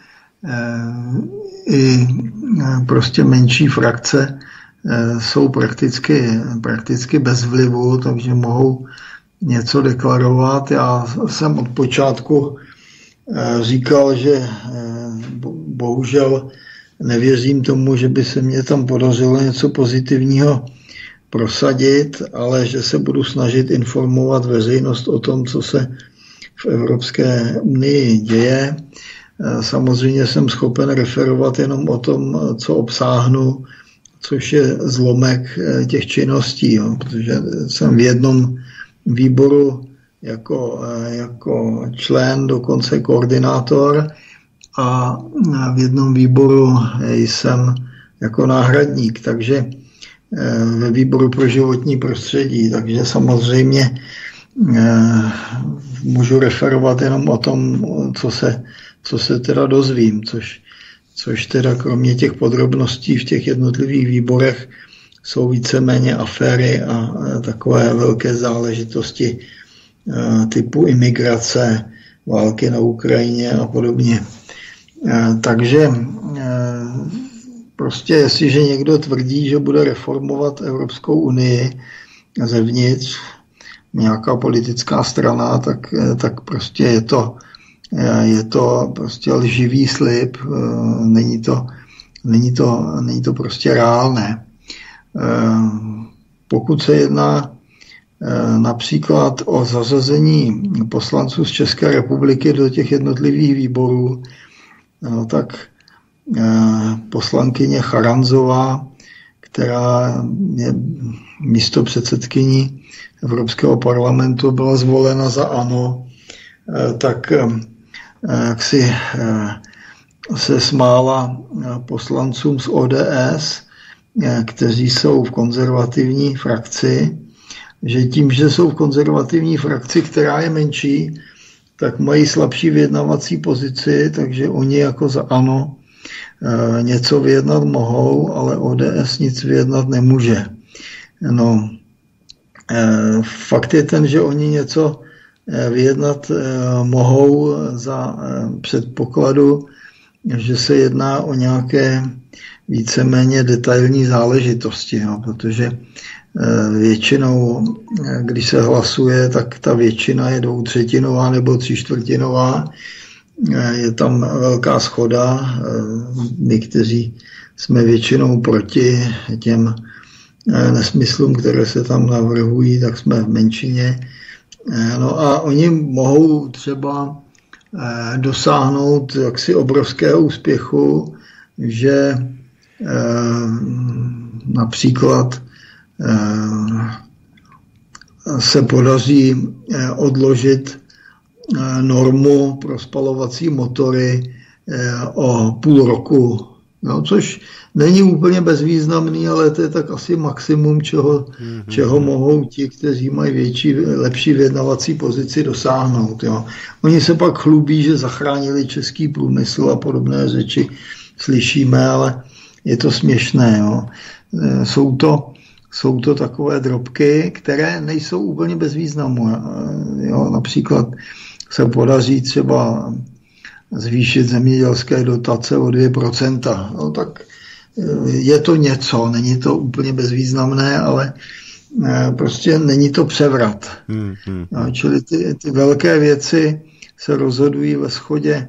I prostě menší frakce jsou prakticky bez vlivu, takže mohou něco deklarovat. Já jsem od počátku říkal, že bohužel nevěřím tomu, že by se mně tam podařilo něco pozitivního prosadit, ale že se budu snažit informovat veřejnost o tom, co se v Evropské unii děje. Samozřejmě jsem schopen referovat jenom o tom, co obsáhnu, což je zlomek těch činností, jo, protože jsem v jednom výboru jako člen, dokonce koordinátor, a v jednom výboru jsem jako náhradník, takže ve výboru pro životní prostředí, takže samozřejmě můžu referovat jenom o tom, co se teda dozvím, což teda kromě těch podrobností v těch jednotlivých výborech jsou víceméně aféry a takové velké záležitosti typu imigrace, války na Ukrajině a podobně. Takže prostě jestliže někdo tvrdí, že bude reformovat Evropskou unii zevnitř, nějaká politická strana, tak prostě je to prostě lživý slib, není to prostě reálné. Pokud se jedná například o zařazení poslanců z České republiky do těch jednotlivých výborů, tak poslankyně Charanzová, která je místopředsedkyní Evropského parlamentu, byla zvolena za ANO, tak jak si se smála poslancům z ODS, kteří jsou v konzervativní frakci, že tím, že jsou v konzervativní frakci, která je menší, tak mají slabší vyjednavací pozici, takže oni jako za ANO něco vyjednat mohou, ale ODS nic vyjednat nemůže. No, fakt je ten, že oni něco vyjednat mohou za předpokladu, že se jedná o nějaké víceméně detailní záležitosti, no, protože většinou, když se hlasuje, tak ta většina je 2/3 nebo 3/4. Je tam velká shoda. My, kteří jsme většinou proti těm nesmyslům, které se tam navrhují, tak jsme v menšině. No a oni mohou třeba dosáhnout jaksi obrovského úspěchu, že například se podaří odložit normu pro spalovací motory o půl roku. No, což není úplně bezvýznamný, ale to je tak asi maximum, čeho mohou ti, kteří mají lepší vyjednavací pozici, dosáhnout. Jo. Oni se pak chlubí, že zachránili český průmysl a podobné řeči slyšíme, ale je to směšné. Jo. Jsou to takové drobky, které nejsou úplně bez významu. Jo. Například se podaří třeba zvýšit zemědělské dotace o 2%. No, tak je to něco, není to úplně bezvýznamné, ale prostě není to převrat. No, čili ty velké věci se rozhodují ve shodě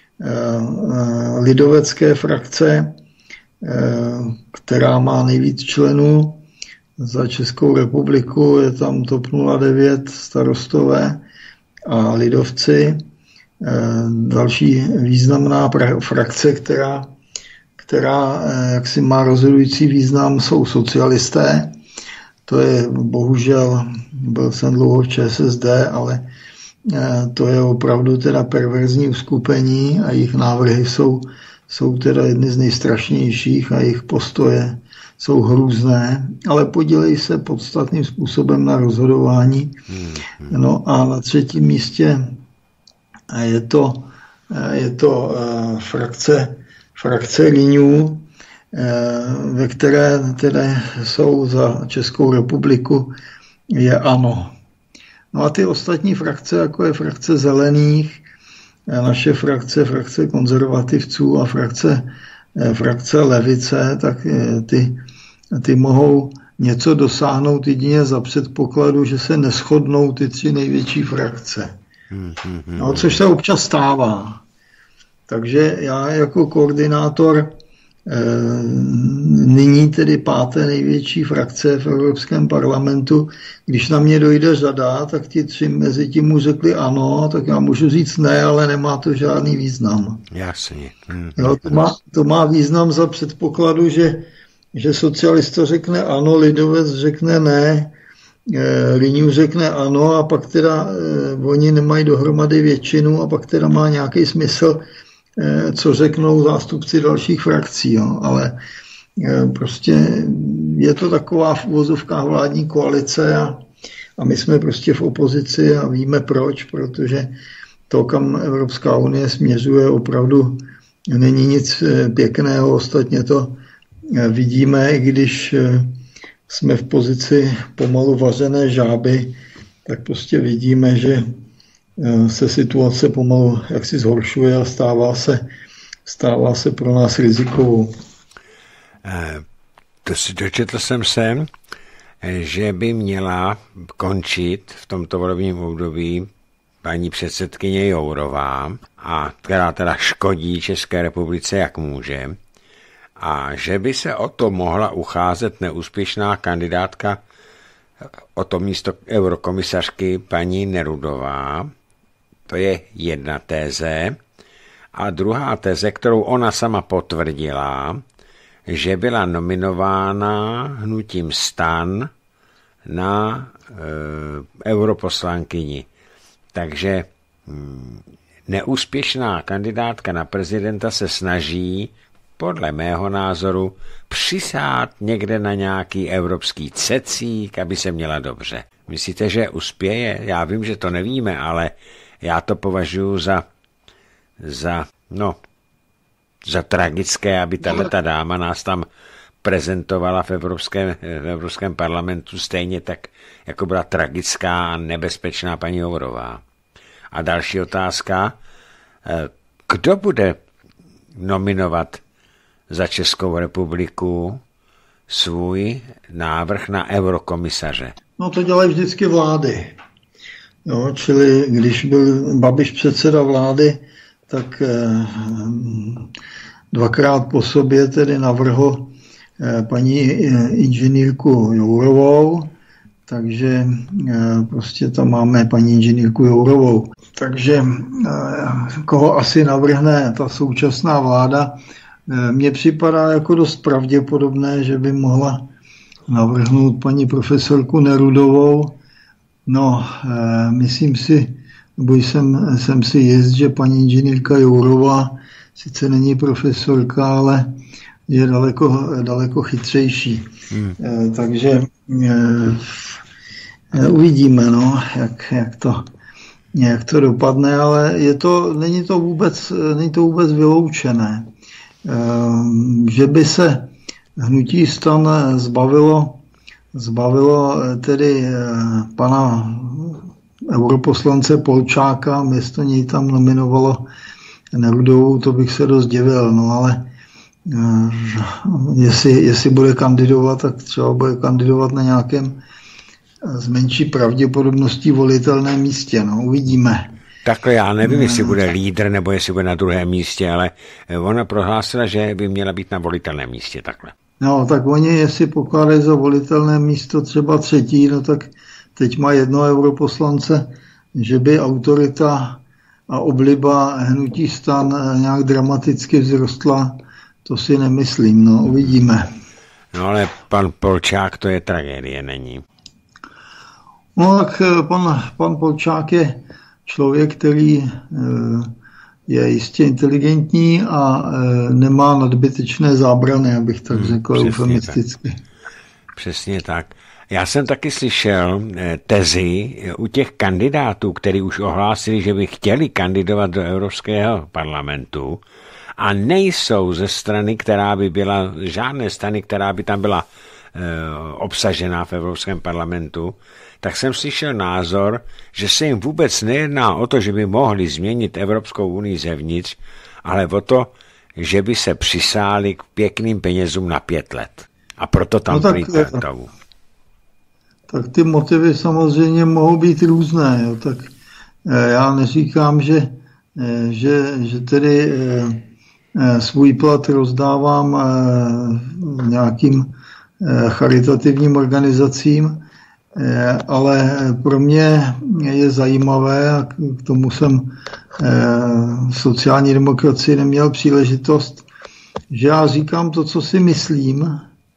lidovecké frakce, která má nejvíc členů. Za Českou republiku je tam TOP 09, Starostové a lidovci. Další významná frakce, která jaksi má rozhodující význam, jsou socialisté. To je bohužel, byl jsem dlouho v ČSSD, ale to je opravdu teda perverzní uskupení a jejich návrhy jsou teda jedny z nejstrašnějších a jejich postoje jsou hrůzné, ale podílejí se podstatným způsobem na rozhodování. No a na třetím místě je to frakce Renew, ve které tedy jsou za Českou republiku je ANO. No a ty ostatní frakce, jako je frakce Zelených, naše frakce konzervativců a frakce Levice, tak ty mohou něco dosáhnout jedině za předpokladu, že se neshodnou ty tři největší frakce. No, což se občas stává. Takže já jako koordinátor nyní tedy páté největší frakce v Evropském parlamentu, když na mě dojde řada, tak ti tři mezi tím mu řekli ano, tak já můžu říct ne, ale nemá to žádný význam. Jasně. Jo, to má význam za předpokladu, že socialista řekne ano, lidovec řekne ne, Renew řekne ano a pak teda oni nemají dohromady většinu a pak teda má nějaký smysl, co řeknou zástupci dalších frakcí. Jo. Ale prostě je to taková v uvozovkách vládní koalice a my jsme prostě v opozici a víme proč, protože to, kam Evropská unie směřuje, opravdu není nic pěkného. Ostatně to vidíme, i když jsme v pozici pomalu vařené žáby, tak prostě vidíme, že se situace pomalu jaksi zhoršuje a stává se pro nás rizikovou. Dočetl jsem se, že by měla končit v tomto volebním období paní předsedkyně Jourová, a která teda škodí České republice, jak může, a že by se o to mohla ucházet neúspěšná kandidátka o to místo eurokomisařky paní Nerudová. To je jedna téze. A druhá téze, kterou ona sama potvrdila, že byla nominována hnutím STAN na europoslankyni. Takže neúspěšná kandidátka na prezidenta se snaží, podle mého názoru, přisát někde na nějaký evropský cecík, aby se měla dobře. Myslíte, že uspěje? Já vím, že to nevíme, ale já to považuji za tragické, aby tato dáma nás tam prezentovala v Evropském parlamentu stejně tak, jako byla tragická a nebezpečná paní Jourová. A další otázka, kdo bude nominovat za Českou republiku svůj návrh na eurokomisaře? No to dělají vždycky vlády. Jo, čili když byl Babiš předseda vlády, tak dvakrát po sobě tedy navrhl paní inženýrku Jourovou, takže prostě tam máme paní inženýrku Jourovou. Takže koho asi navrhne ta současná vláda, mně připadá jako dost pravděpodobné, že by mohla navrhnout paní profesorku Nerudovou. No, myslím si, nebo jsem si jist, že paní inženýrka Jourová sice není profesorka, ale je daleko chytřejší. Takže uvidíme, no, jak to dopadne, ale není to vůbec vyloučené. Že by se hnutí STAN zbavilo tedy pana europoslance Polčáka, město něj tam nominovalo Nerudovou, to bych se dost divil, no ale jestli bude kandidovat, tak třeba bude kandidovat na nějakém s menší pravděpodobností volitelném místě, no uvidíme. Takhle já nevím, jestli bude lídr, nebo jestli bude na druhém místě, ale ona prohlásila, že by měla být na volitelném místě, takhle. No, tak oni, jestli pokládají za volitelné místo třeba třetí, no tak teď má jedno europoslance, že by autorita a obliba hnutí STAN nějak dramaticky vzrostla, to si nemyslím, no, uvidíme. No, ale pan Polčák, to je tragédie, není? No, tak pan Polčák je člověk, který je jistě inteligentní a nemá nadbytečné zábrany, abych tak řekl eufemisticky. Přesně tak. Já jsem taky slyšel tezi u těch kandidátů, kteří už ohlásili, že by chtěli kandidovat do Evropského parlamentu a nejsou ze strany, která by byla, žádné strany, která by tam byla obsažená v Evropském parlamentu, tak jsem slyšel názor, že se jim vůbec nejedná o to, že by mohli změnit Evropskou unii zevnitř, ale o to, že by se přisáli k pěkným penězům na 5 let. A proto tam prýtavu. Tak ty motivy samozřejmě mohou být různé. Jo. Tak já neříkám, že tedy svůj plat rozdávám nějakým charitativním organizacím, ale pro mě je zajímavé, a k tomu jsem v sociální demokracii neměl příležitost, že já říkám to, co si myslím,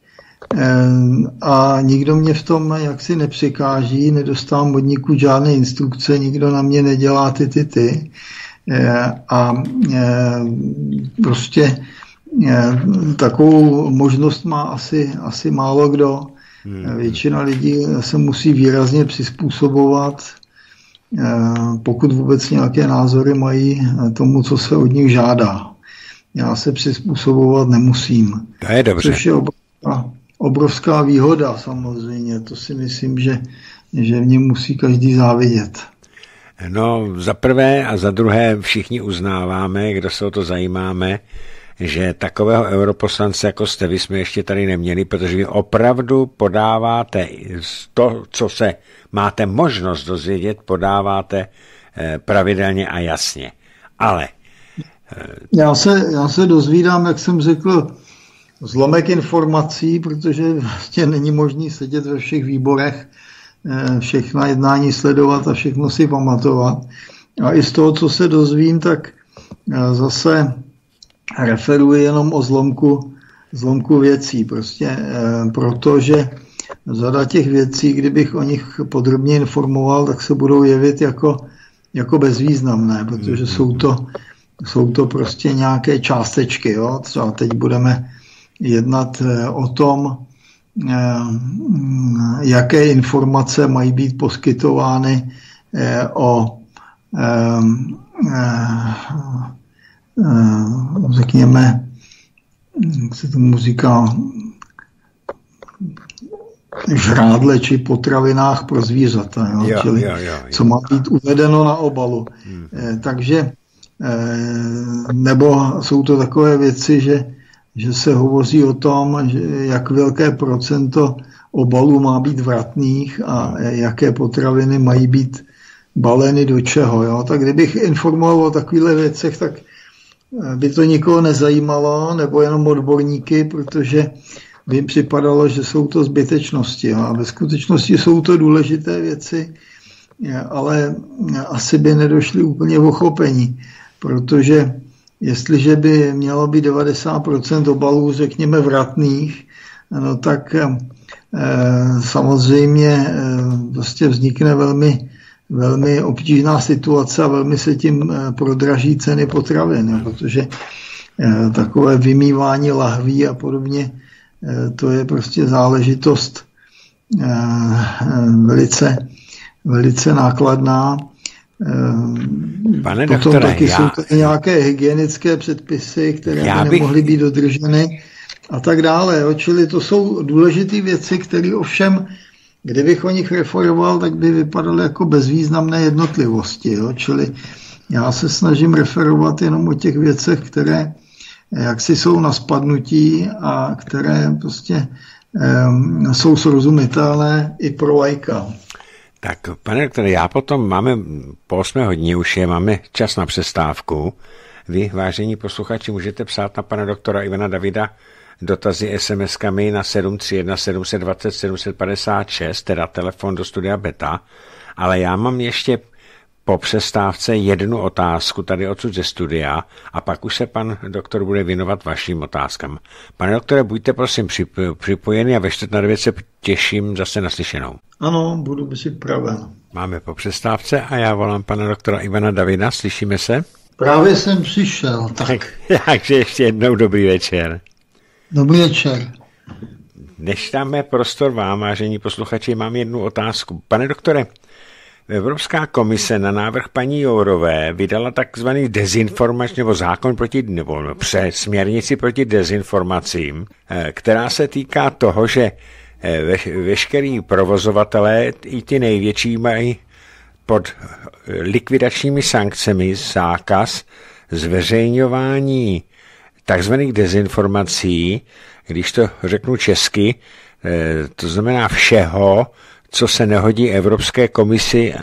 a nikdo mě v tom jaksi nepřekáží, nedostávám od nikud žádné instrukce, nikdo na mě nedělá ty. A prostě takovou možnost má asi málo kdo. Většina lidí se musí výrazně přizpůsobovat, pokud vůbec nějaké názory mají tomu, co se od nich žádá. Já se přizpůsobovat nemusím. To je dobře. Což je obrovská výhoda samozřejmě. To si myslím, že v něm musí každý závidět. No, za prvé a za druhé všichni uznáváme, kdo se o to zajímáme, že takového europoslance, jako jste vy, jsme ještě tady neměli, protože vy opravdu podáváte to, co se máte možnost dozvědět, podáváte pravidelně a jasně. Ale já se dozvídám, jak jsem řekl, zlomek informací, protože vlastně není možné sedět ve všech výborech, všechna jednání sledovat a všechno si pamatovat. A i z toho, co se dozvím, tak zase referuji jenom o zlomku věcí. Prostě protože řada těch věcí, kdybych o nich podrobně informoval, tak se budou jevit jako bezvýznamné, protože jsou to prostě nějaké částečky. Jo? Třeba teď budeme jednat o tom, jaké informace mají být poskytovány řekněme, jak se tomu říká, žrádle či potravinách pro zvířata, čili co má být uvedeno na obalu. Takže nebo jsou to takové věci, že se hovoří o tom, že jak velké procento obalů má být vratných a jaké potraviny mají být baleny do čeho. Jo? Tak kdybych informoval o takovýchto věcech, tak by to nikoho nezajímalo, nebo jenom odborníky, protože by jim připadalo, že jsou to zbytečnosti. Jo? A ve skutečnosti jsou to důležité věci, ale asi by nedošli úplně v ochopení, protože jestliže by mělo být 90% obalů, řekněme, vratných, no tak samozřejmě vlastně vznikne velmi obtížná situace a velmi se tím prodraží ceny potravin, protože takové vymývání lahví a podobně, to je prostě záležitost velice nákladná. Pane Potom doktore, taky jsou tady nějaké hygienické předpisy, které by nemohly být dodrženy a tak dále. Jo. Čili to jsou důležité věci, které ovšem, kdybych o nich referoval, tak by vypadaly jako bezvýznamné jednotlivosti. Jo. Čili já se snažím referovat jenom o těch věcech, které jaksi jsou na spadnutí a které prostě jsou srozumitelné i pro laika. Tak, pane doktore, já potom máme po 8 hodině už máme čas na přestávku. Vy, vážení posluchači, můžete psát na pana doktora Ivana Davida dotazy SMS-kami na 731 720 756, teda telefon do studia Beta, ale já mám ještě po přestávce jednu otázku tady odsud ze studia a pak už se pan doktor bude věnovat vašim otázkám. Pane doktore, buďte prosím připojeni a ve 4:45 se těším zase naslyšenou. Ano, budu připraven. Máme po přestávce a já volám pana doktora Ivana Davida, slyšíme se? Právě jsem přišel, tak. Takže ještě jednou dobrý večer. Dobrý večer. Než dáme prostor vám, vážení posluchači, mám jednu otázku. Pane doktore, Evropská komise na návrh paní Jourové vydala takzvaný dezinformační nebo zákon nebo směrnici proti dezinformacím, která se týká toho, že veškerý provozovatelé, i ty největší, mají pod likvidačními sankcemi zákaz zveřejňování takzvaných dezinformací, když to řeknu česky, to znamená všeho, co se nehodí Evropské komisi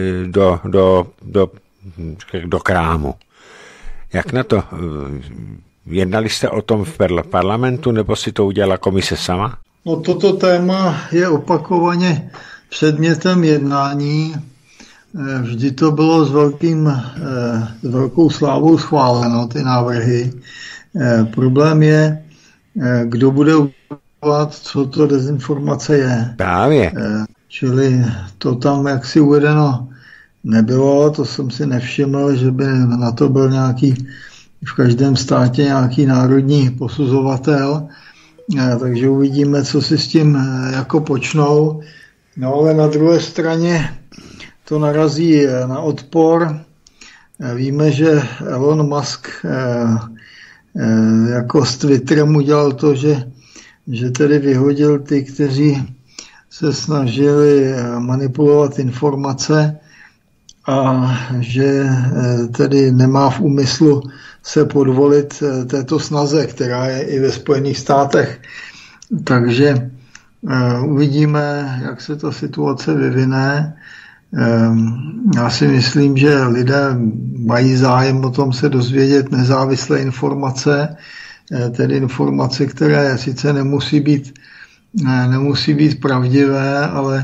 do krámu. Jak na to? Jednali jste o tom v parlamentu, nebo si to udělala komise sama? No, toto téma je opakovaně předmětem jednání. Vždy to bylo s velkou slávou schváleno, ty návrhy. Problém je, kdo bude udělat, co to dezinformace je. Právě. Čili to tam jaksi uvedeno nebylo, to jsem si nevšiml, že by na to byl v každém státě nějaký národní posuzovatel, takže uvidíme, co si s tím jako počnou. No ale na druhé straně to narazí na odpor. Víme, že Elon Musk jako s Twitterem udělal to, že tedy vyhodil ty, kteří se snažili manipulovat informace a že tedy nemá v úmyslu se podvolit této snaze, která je i ve Spojených státech. Takže uvidíme, jak se ta situace vyvine. Já si myslím, že lidé mají zájem o tom se dozvědět nezávislé informace, tedy informace, které sice nemusí být pravdivé, ale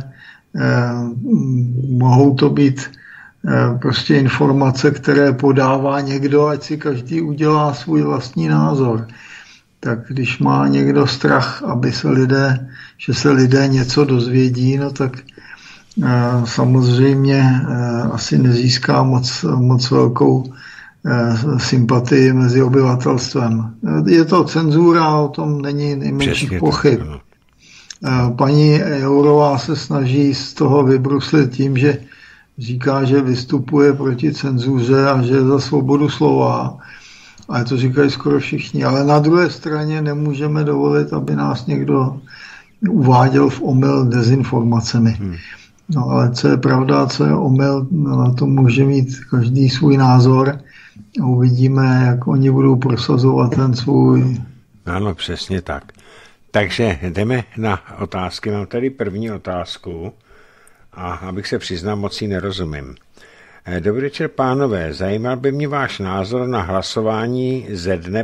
mohou to být prostě informace, které podává někdo, ať si každý udělá svůj vlastní názor. Tak když má někdo strach, že se lidé něco dozvědí, no tak samozřejmě asi nezíská moc velkou sympatii mezi obyvatelstvem. Je to cenzura, o tom není nejmenších pochyb. Paní Jourová se snaží z toho vybruslit tím, že říká, že vystupuje proti cenzuře a že je za svobodu slova. A to říkají skoro všichni. Ale na druhé straně nemůžeme dovolit, aby nás někdo uváděl v omyl dezinformacemi. No ale co je pravda, co je omyl, na to může mít každý svůj názor a uvidíme, jak oni budou prosazovat ten svůj. Ano, přesně tak. Takže jdeme na otázky. Mám tady první otázku a abych se přiznal, moc ji nerozumím. Dobrý večer, pánové. Zajímal by mě váš názor na hlasování ze dne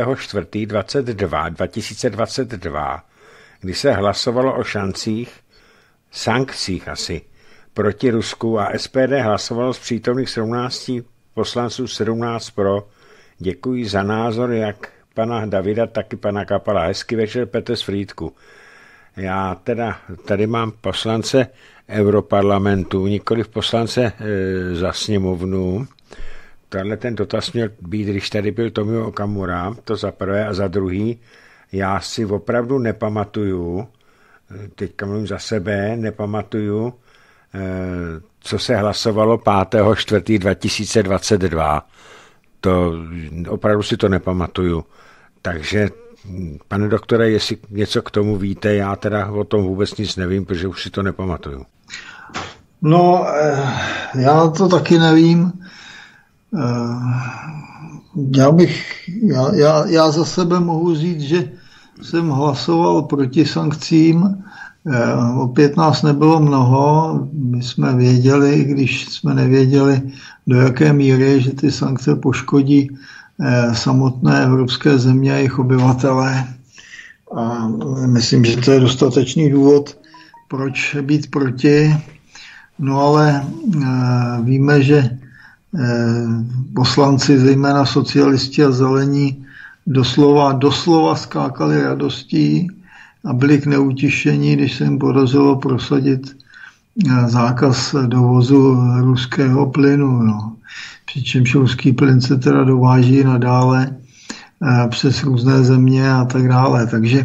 5.4.2022, kdy se hlasovalo o sankcích asi proti Rusku a SPD hlasovalo z přítomných 17 poslanců 17 pro. Děkuji za názor jak pana Davida, tak i pana Kapala. Hezký večer, Petr z Frýdku. Já teda tady mám poslance Europarlamentu, nikoliv poslance za sněmovnu. Tenhle ten dotaz měl být, když tady byl Tomio Okamura, to za prvé, a za druhý, já si opravdu nepamatuju, teďka mluvím za sebe, nepamatuju, co se hlasovalo 5.4.2022. To opravdu si to nepamatuju. Takže, pane doktore, jestli něco k tomu víte, já teda o tom vůbec nic nevím, protože už si to nepamatuju. No, já to taky nevím. Já za sebe mohu říct, že jsem hlasoval proti sankcím. Opět nás nebylo mnoho. My jsme věděli, i když jsme nevěděli, do jaké míry, že ty sankce poškodí samotné evropské země a jejich obyvatele. A myslím, že to je dostatečný důvod, proč být proti. No ale víme, že poslanci, zejména socialisti a zelení, doslova skákali radostí a byli k neutišení, když se jim podařilo prosadit zákaz dovozu ruského plynu. No. Přičemž ruský plyn se teda dováží nadále přes různé země a tak dále. Takže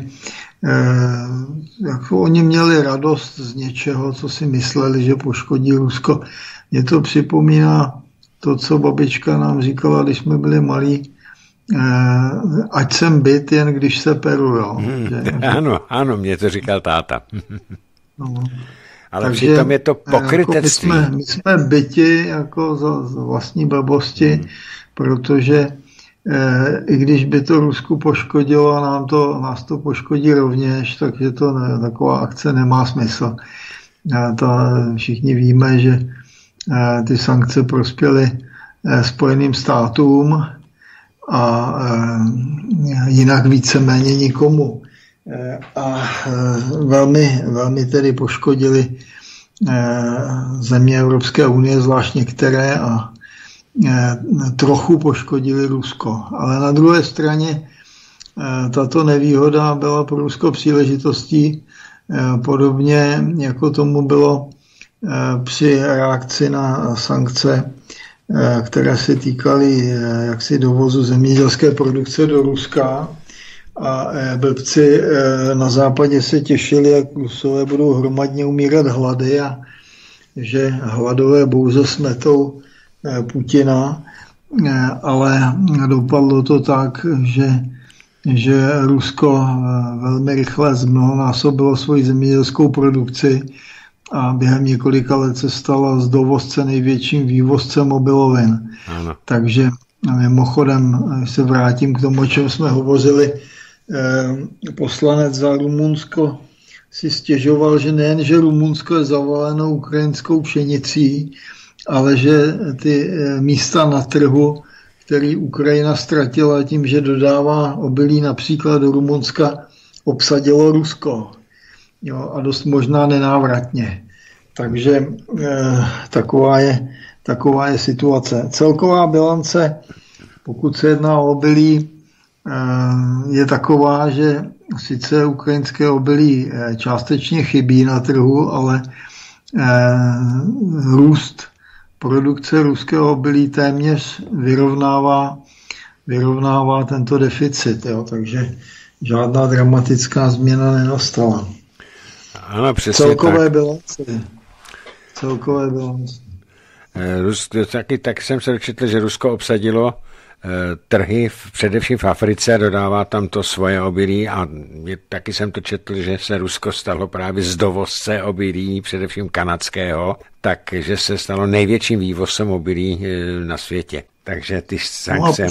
jako oni měli radost z něčeho, co si mysleli, že poškodí Rusko. Mně to připomíná to, co babička nám říkala, když jsme byli malí, ať jsem byt, jen když se peru. Jo. Ano, mě to říkal táta. No. Ale takže, přitom je to pokrytectví. Jako my jsme byti jako za vlastní blbosti, protože i když by to Rusku poškodilo, nás to poškodí rovněž, takže taková akce nemá smysl. Všichni víme, že ty sankce prospěly Spojeným státům a jinak víceméně nikomu. A velmi tedy poškodili země Evropské unie, zvlášť některé, a trochu poškodili Rusko. Ale na druhé straně tato nevýhoda byla pro Rusko příležitostí, podobně jako tomu bylo při reakci na sankce, které se týkaly jaksi dovozu zemědělské produkce do Ruska. A blbci na západě se těšili, jak Rusové budou hromadně umírat hlady a že hladové bouře smetou Putina, ale dopadlo to tak, že Rusko velmi rychle zmnohonásobilo svoji zemědělskou produkci a během několika let se stalo z dovozce největším vývozcem obilovin. Ano. Takže mimochodem se vrátím k tomu, o čem jsme hovořili. Poslanec za Rumunsko si stěžoval, že nejen, že Rumunsko je zavaleno ukrajinskou pšenicí, ale že ty místa na trhu, který Ukrajina ztratila tím, že dodává obilí například do Rumunska, obsadilo Rusko. Jo, a dost možná nenávratně. Takže taková je situace. Celková bilance, pokud se jedná o obilí, je taková, že sice ukrajinské obilí částečně chybí na trhu, ale růst produkce ruského obilí téměř vyrovnává tento deficit. Jo, takže žádná dramatická změna nenastala. Ano, přesně Celkové bilance. Taky jsem se dočetl, že Rusko obsadilo trhy především v Africe, dodává tam to svoje obilí a taky jsem to četl, že se Rusko stalo právě z dovozce obilí, především kanadského, takže se stalo největším vývozem obilí na světě. Takže ty sankce...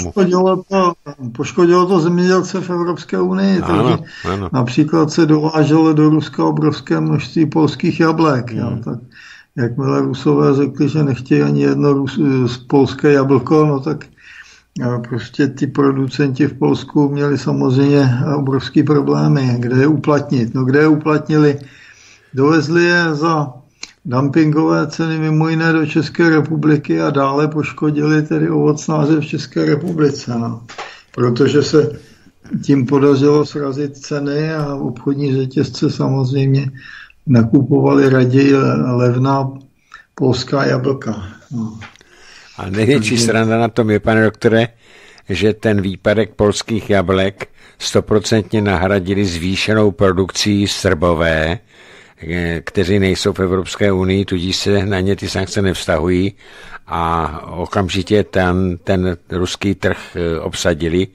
Poškodilo to zemědělce v Evropské unii, ano. Například se dováželo do Ruska obrovské množství polských jablek. Jo, tak jakmile Rusové řekli, že nechtějí ani jedno polské jablko, no tak prostě ty producenti v Polsku měli samozřejmě obrovský problémy, kde je uplatnit. No kde je uplatnili? Dovezli je za dumpingové ceny mimo jiné do České republiky a dále poškodili tedy ovocnáře v České republice. No. Protože se tím podařilo srazit ceny a obchodní řetězce samozřejmě nakupovali raději levná polská jablka. No. A největší sranda na tom je, pane doktore, že ten výpadek polských jablek 100% nahradili zvýšenou produkcí Srbové, kteří nejsou v Evropské unii, tudíž se na ně ty sankce nevztahují a okamžitě ten ruský trh obsadili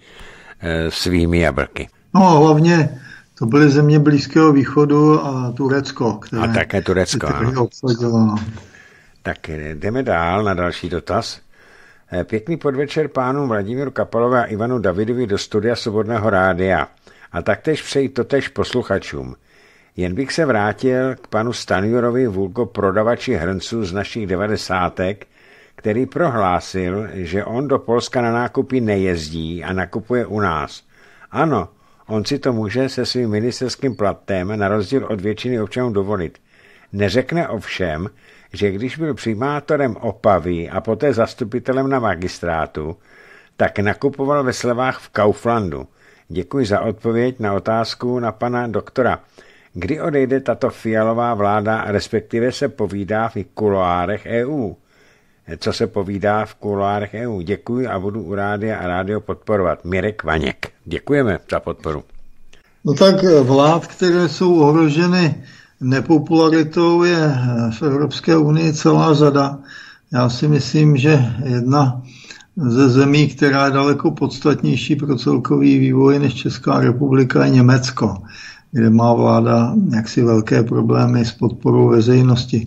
svými jablky. No hlavně to byly země Blízkého východu a Turecko. A také Turecko, ano. Obsadilo, no. Tak jdeme dál na další dotaz. Pěkný podvečer pánům Vladimíru Kapalovi a Ivanu Davidovi do studia Svobodného rádia a taktéž přeji totéž posluchačům. Jen bych se vrátil k panu Stanjurovi, vulgo prodavači hrnců z našich 90, který prohlásil, že on do Polska na nákupy nejezdí a nakupuje u nás. Ano, on si to může se svým ministerským platem na rozdíl od většiny občanů dovolit. Neřekne ovšem, že když byl primátorem Opavy a poté zastupitelem na magistrátu, tak nakupoval ve slevách v Kauflandu. Děkuji za odpověď na otázku na pana doktora. Kdy odejde tato Fialová vláda, respektive se povídá v kuloárech EU? Co se povídá v kuloárech EU? Děkuji a budu u rádia a rádio podporovat. Mirek Vaněk. Děkujeme za podporu. No tak vlád, které jsou ohroženy nepopularitou, je v Evropské unii celá řada. Já si myslím, že jedna ze zemí, která je daleko podstatnější pro celkový vývoj než Česká republika, je Německo, kde má vláda jaksi velké problémy s podporou veřejnosti.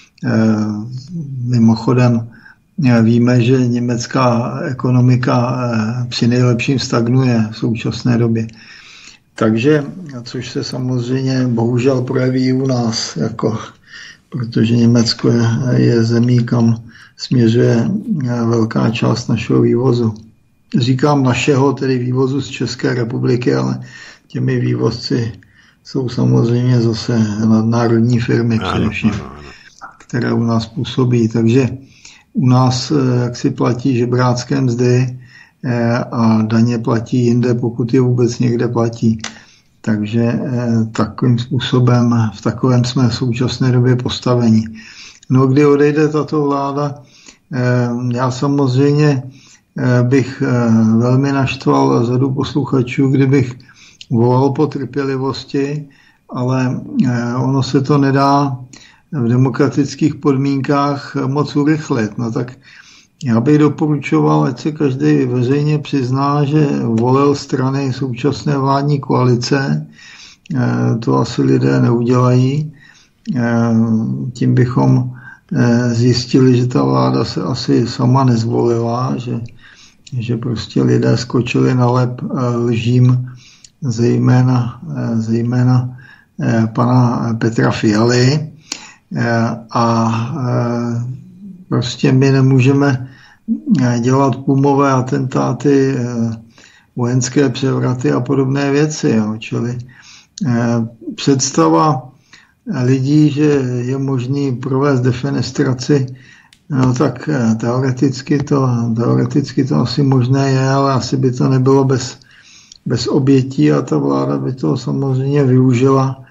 Mimochodem víme, že německá ekonomika při nejlepším stagnuje v současné době. Takže, což se samozřejmě bohužel projeví i u nás, protože Německo je zemí, kam směřuje velká část našeho vývozu. Říkám našeho, tedy vývozu z České republiky, ale těmi vývozci jsou samozřejmě zase nadnárodní firmy především, které u nás působí. Takže u nás jaksi platí žebrácké mzdy a daně platí jinde, pokud je vůbec někde platí. Takže takovým způsobem, v takovém jsme v současné době postavení. No, kdy odejde tato vláda, já samozřejmě bych velmi naštval řadu posluchačů, kdybych volal po trpělivosti, ale ono se to nedá v demokratických podmínkách moc urychlit. No tak já bych doporučoval, ať se každý veřejně přizná, že volil strany současné vládní koalice. To asi lidé neudělají. Tím bychom zjistili, že ta vláda se asi sama nezvolila, že prostě lidé skočili na lep lžím, zejména pana Petra Fialy. A prostě my nemůžeme dělat pumové atentáty, vojenské převraty a podobné věci. Jo. Čili představa lidí, že je možný provést defenestraci, no tak teoreticky to asi možné je, ale asi by to nebylo bez obětí a ta vláda by to samozřejmě využila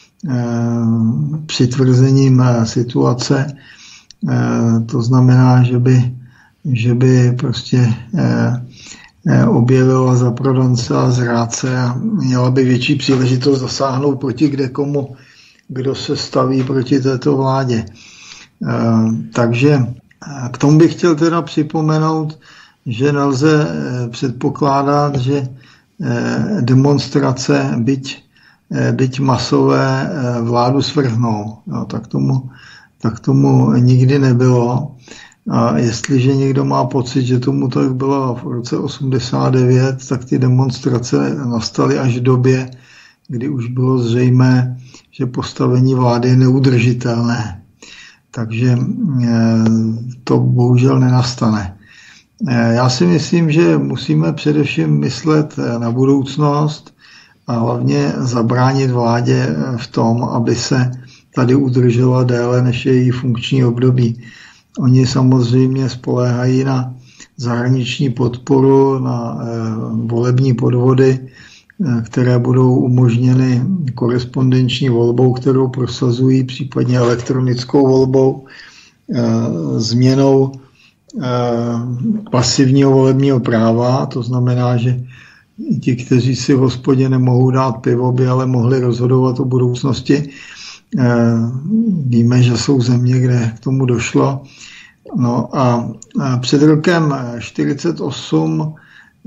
přitvrzením situace. To znamená, že by prostě objevila zaprodance a zrádce a měla by větší příležitost zasáhnout proti kdekomu, kdo se staví proti této vládě. Takže k tomu bych chtěl teda připomenout, že nelze předpokládat, že demonstrace, byť masové, vládu svrhnou. No, tak tomu nikdy nebylo. A jestliže někdo má pocit, že tomu tak bylo v roce 89, tak ty demonstrace nastaly až v době, kdy už bylo zřejmé, že postavení vlády je neudržitelné. Takže to bohužel nenastane. Já si myslím, že musíme především myslet na budoucnost a hlavně zabránit vládě v tom, aby se tady udržela déle než její funkční období. Oni samozřejmě spoléhají na zahraniční podporu, na volební podvody, které budou umožněny korespondenční volbou, kterou prosazují, případně elektronickou volbou, změnou pasivního volebního práva. To znamená, že ti, kteří si v hospodě nemohou dát pivo, by ale mohli rozhodovat o budoucnosti. Víme, že jsou země, kde k tomu došlo. No a před rokem 1948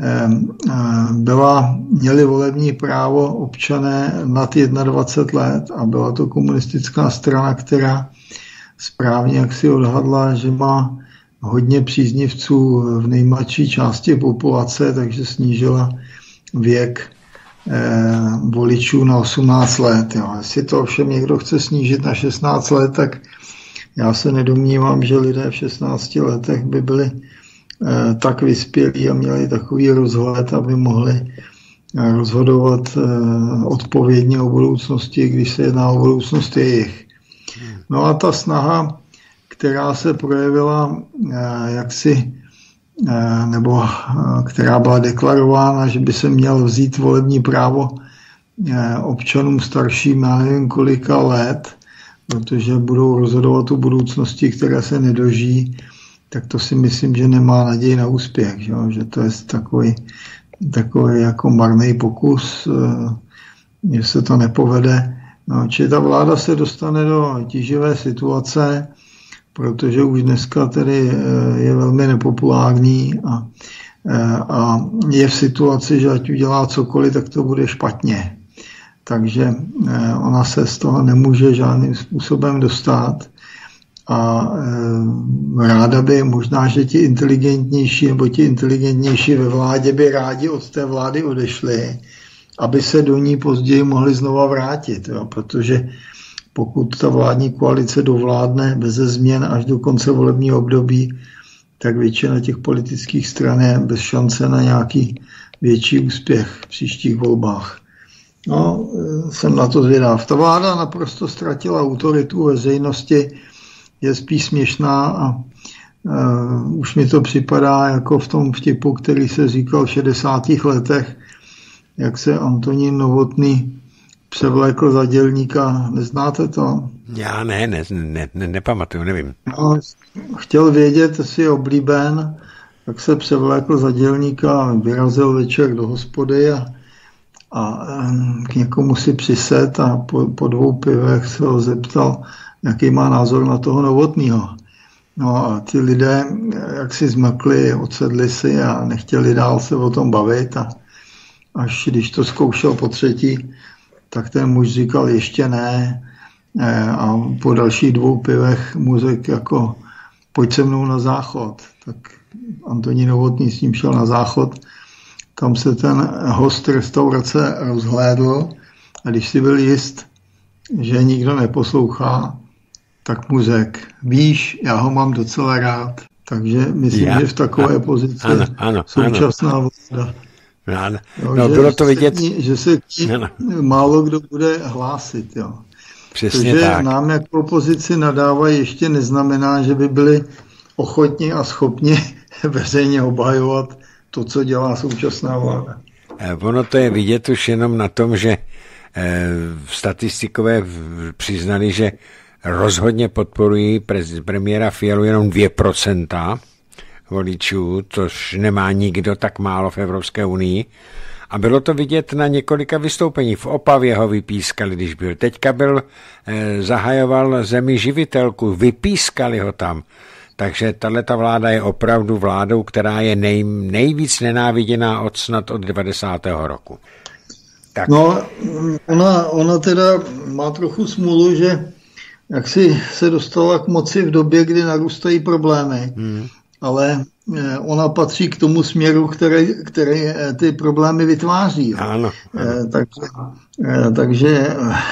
měli volební právo občané nad 21 let a byla to komunistická strana, která správně jaksi odhadla, že má hodně příznivců v nejmladší části populace, takže snížila věk voličů na 18 let. Jo. Jestli to ovšem někdo chce snížit na 16 let, tak já se nedomnívám, že lidé v 16 letech by byli tak vyspělí a měli takový rozhled, aby mohli rozhodovat odpovědně o budoucnosti, když se jedná o budoucnost jejich. No a ta snaha, která se projevila nebo která byla deklarována, že by se měl vzít volební právo občanům starším, já nevím kolika let, protože budou rozhodovat o budoucnosti, které se nedožijí, tak to si myslím, že nemá naději na úspěch, že to je takový jako marný pokus, že se to nepovede. No, či ta vláda se dostane do tíživé situace, protože už dneska tedy je velmi nepopulární a je v situaci, že ať udělá cokoliv, tak to bude špatně. Takže ona se z toho nemůže žádným způsobem dostat a ráda by možná, že ti inteligentnější nebo ti inteligentnější ve vládě by rádi od té vlády odešli, aby se do ní později mohli znova vrátit, protože pokud ta vládní koalice dovládne beze změn až do konce volebního období, tak většina těch politických stran je bez šance na nějaký větší úspěch v příštích volbách. No, jsem na to zvědav. Ta vláda naprosto ztratila autoritu veřejnosti, je spíš směšná a už mi to připadá jako v tom vtipu, který se říkal v 60. letech, jak se Antonín Novotný převlékl za dělníka. Neznáte to? Já nepamatuju, nevím. No, chtěl vědět, jestli je oblíben, tak se převlékl za dělníka, vyrazil večer do hospody a k někomu si přised a po 2 pivech se ho zeptal, jaký má názor na toho Novotnýho. No a ty lidé, jak si zmlkli, odsedli si a nechtěli dál se o tom bavit a až když to zkoušel po 3., tak ten muž říkal ještě ne a po dalších 2 pivech mu řekl jako pojď se mnou na záchod. Tak Antonín Novotný s ním šel na záchod, tam se ten host restaurace rozhlédl a když si byl jist, že nikdo neposlouchá, tak mu řekl, víš, já ho mám docela rád. Takže myslím, že v takové pozici současná vláda. No, bylo to vidět, že se málo kdo bude hlásit. Jo. Přesně to, že tak. nám jako opozici nadávají, ještě neznamená, že by byli ochotni a schopni veřejně obhajovat to, co dělá současná vláda. Ono to je vidět už jenom na tom, že statistikové přiznali, že rozhodně podporují premiéra Fialu jenom 2% voličů, což nemá nikdo tak málo v Evropské unii. A bylo to vidět na několika vystoupení. V Opavě ho vypískali, když byl. Teďka zahajoval zemi živitelku, vypískali ho tam. Takže tato vláda je opravdu vládou, která je nejvíc nenáviděná od 90. roku. Tak. No, ona teda má trochu smůlu, že jak si se dostala k moci v době, kdy narůstají problémy. Ale ona patří k tomu směru, který ty problémy vytváří. Ano. Takže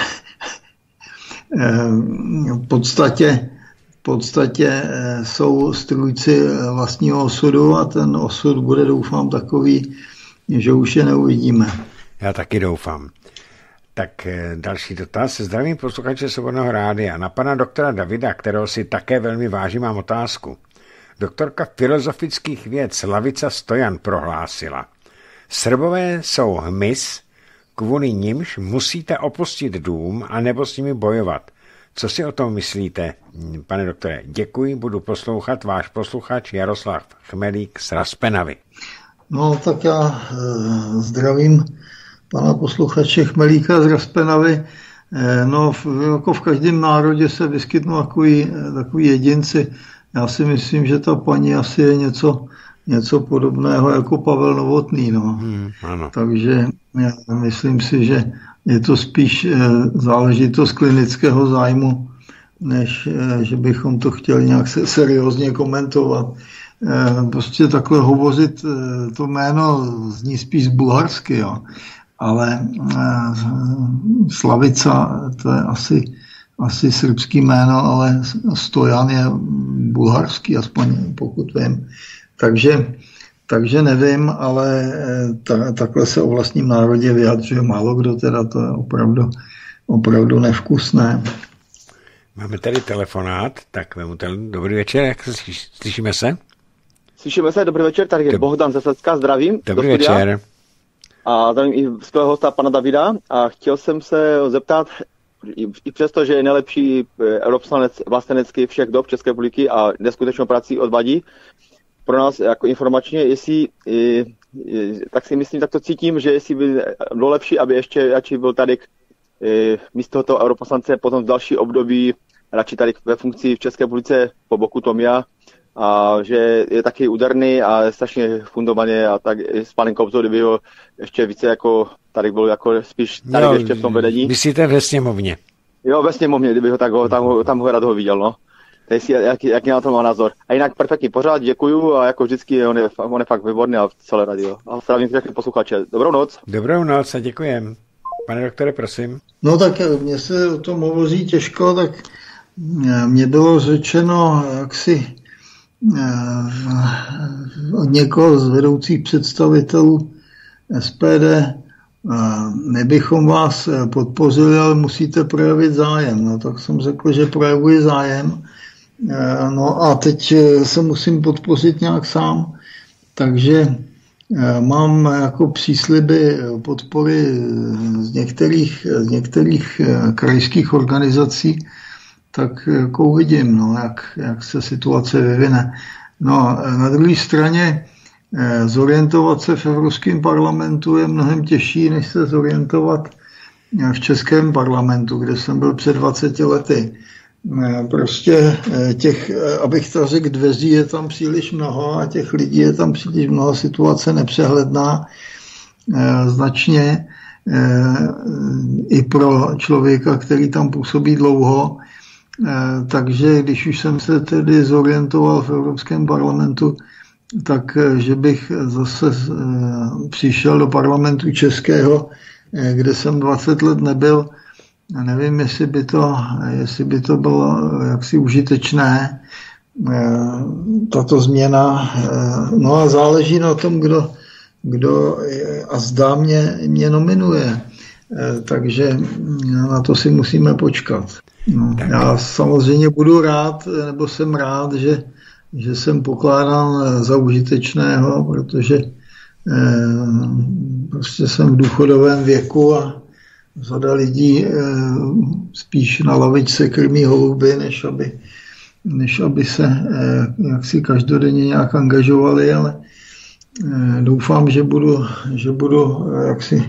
v podstatě jsou strůjci vlastního osudu a ten osud bude, doufám, takový, že už je neuvidíme. Já taky doufám. Tak další dotaz. Zdravím posluchače Svobodného rádia. Na pana doktora Davida, kterého si také velmi vážím, mám otázku. Doktorka filozofických věd Slavica Stojan prohlásila: Srbové jsou hmyz, kvůli nimž musíte opustit dům a nebo s nimi bojovat. Co si o tom myslíte, pane doktore? Děkuji, budu poslouchat váš posluchač Jaroslav Chmelík z Raspenavy. No tak já zdravím pana posluchače Chmelíka z Raspenavy. No, jako v každém národě se vyskytnou takový jedinci. Já si myslím, že ta paní asi je něco podobného jako Pavel Novotný. No. Ano. Takže já myslím si, že je to spíš záležitost klinického zájmu, než že bychom to chtěli nějak seriózně komentovat. Prostě takhle hovořit, to jméno zní spíš bulharsky, jo. Ale Slavica, to je asi srbský jméno, ale Stojan je bulharský, aspoň pokud vím. Takže nevím, ale takhle se o vlastním národě vyjadřuje málo kdo, teda to je opravdu nevkusné. Máme tady telefonát, tak vemu dobrý večer, jak se slyšíme se? Slyšíme se, dobrý večer, tady je Bohdan ze Slezska, zdravím. Dobrý večer. A zdravím i svého hosta, pana Davida, a chtěl jsem se zeptat, i přesto, že je nejlepší europoslanec vlastenecký všech dob České republiky a neskutečnou práci odvadí pro nás jako informačně, jestli, tak si myslím, tak to cítím, že jestli by bylo lepší, aby ještě radši byl tady místo toho europoslance potom v další období radši tady ve funkci v České republice po boku Tomia, a že je taky úderný a je strašně fundovaně a tak s panem Kobzou, kdyby ho ještě více jako tady byl jako spíš tady ještě v tom vedení. Myslíte ve sněmovně? Jo, ve sněmovně, kdyby ho tam ho rád ho viděl, no. Jaký na to má názor. A jinak perfektní pořád, děkuju a jako vždycky on je fakt výborný a celé radio. A zdravím všechny posluchače. Dobrou noc. Dobrou noc a děkujem. Pane doktore, prosím. No tak mně se o tom hovoří těžko, tak mně bylo řečeno, jaksi od někoho z vedoucích představitelů SPD, nebychom vás podpořili, ale musíte projevit zájem. No tak jsem řekl, že projevuji zájem. No a teď se musím podpořit nějak sám. Takže mám jako přísliby podpory z některých krajských organizací, tak jako uvidím, no, jak se situace vyvine. No, na druhé straně zorientovat se v Evropském parlamentu je mnohem těžší, než se zorientovat v Českém parlamentu, kde jsem byl před 20 lety. Prostě abych to řekl, dveří je tam příliš mnoho a těch lidí je tam příliš mnoho, situace nepřehledná značně i pro člověka, který tam působí dlouho. Takže když už jsem se tedy zorientoval v Evropském parlamentu, tak že bych zase přišel do parlamentu českého, kde jsem 20 let nebyl. Nevím, jestli by to bylo jaksi užitečné, tato změna. No a záleží na tom, kdo a zdá mě nominuje. Takže na to si musíme počkat. No, já samozřejmě budu rád, nebo jsem rád, že jsem pokládán za užitečného, protože prostě jsem v důchodovém věku a řada lidí spíš na lavičce krmí holuby, než aby se jaksi každodenně nějak angažovali, ale doufám, že budu jaksi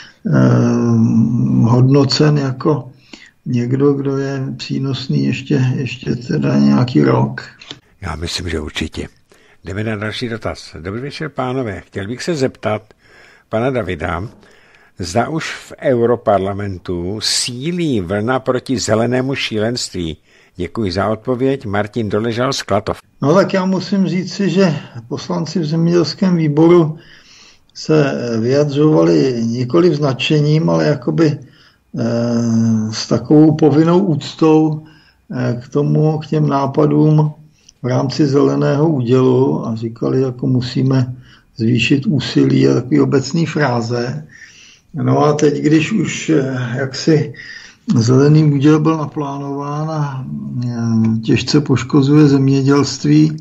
hodnocen jako někdo, kdo je přínosný ještě teda nějaký rok. Já myslím, že určitě. Jdeme na další dotaz. Dobrý večer, pánové. Chtěl bych se zeptat pana Davida, zda už v Europarlamentu sílí vlna proti zelenému šílenství. Děkuji za odpověď. Martin Doležal z Klatov. No tak já musím říci, že poslanci v zemědělském výboru se vyjadřovali nikoli značením, ale jakoby s takovou povinnou úctou k těm nápadům v rámci zeleného údělu a říkali, jako musíme zvýšit úsilí a takový obecný fráze. No a teď, když už jaksi zelený úděl byl naplánován a těžce poškozuje zemědělství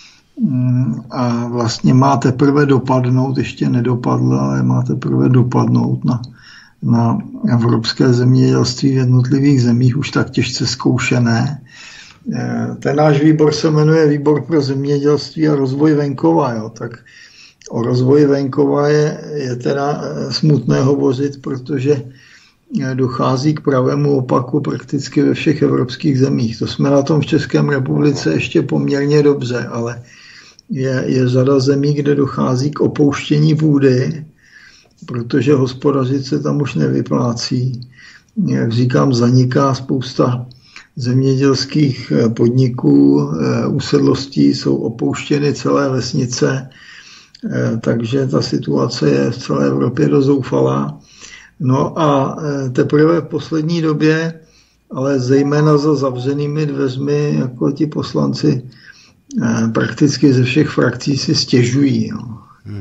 a vlastně má teprve dopadnout, ještě nedopadlo, ale má teprve dopadnout na evropské zemědělství v jednotlivých zemích, už tak těžce zkoušené. Ten náš výbor se jmenuje Výbor pro zemědělství a rozvoj venkova. Jo? Tak o rozvoji venkova je teda smutné hovořit, protože dochází k pravému opaku prakticky ve všech evropských zemích. To jsme na tom v České republice ještě poměrně dobře, ale je řada zemí, kde dochází k opouštění půdy, protože hospodařit se tam už nevyplácí. Jak říkám, zaniká spousta zemědělských podniků, usedlostí, jsou opouštěny celé vesnice, takže ta situace je v celé Evropě dost zoufalá. No a teprve v poslední době, ale zejména za zavřenými dveřmi, jako ti poslanci prakticky ze všech frakcí si stěžují. No.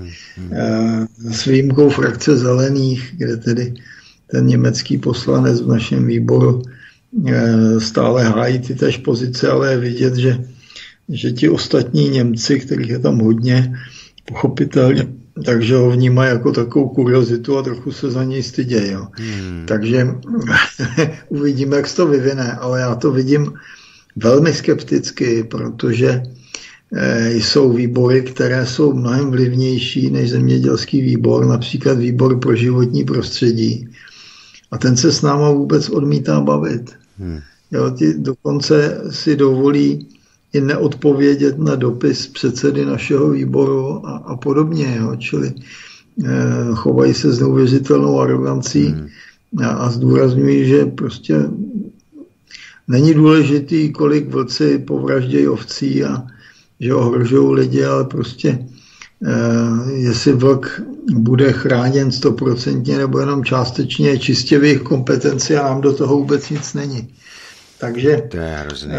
S výjimkou frakce zelených, kde tedy ten německý poslanec v našem výboru stále hájí ty též pozice, ale je vidět, že ti ostatní Němci, kterých je tam hodně, pochopitelně, takže ho vnímají jako takovou kuriozitu a trochu se za něj stydějí. Jo. Takže uvidíme, jak se to vyvine, ale já to vidím velmi skepticky, protože jsou výbory, které jsou mnohem vlivnější než zemědělský výbor, například výbor pro životní prostředí. A ten se s náma vůbec odmítá bavit. Jo, dokonce si dovolí i neodpovědět na dopis předsedy našeho výboru a podobně. Jo. Čili chovají se s neuvěřitelnou arogancí a zdůrazňují, že prostě není důležitý, kolik vlci povraždějí ovcí a že ohrožují lidi, ale prostě jestli vlk bude chráněn 100% nebo jenom částečně, čistě v jejich kompetenci a nám do toho vůbec nic není. Takže to je hrozné.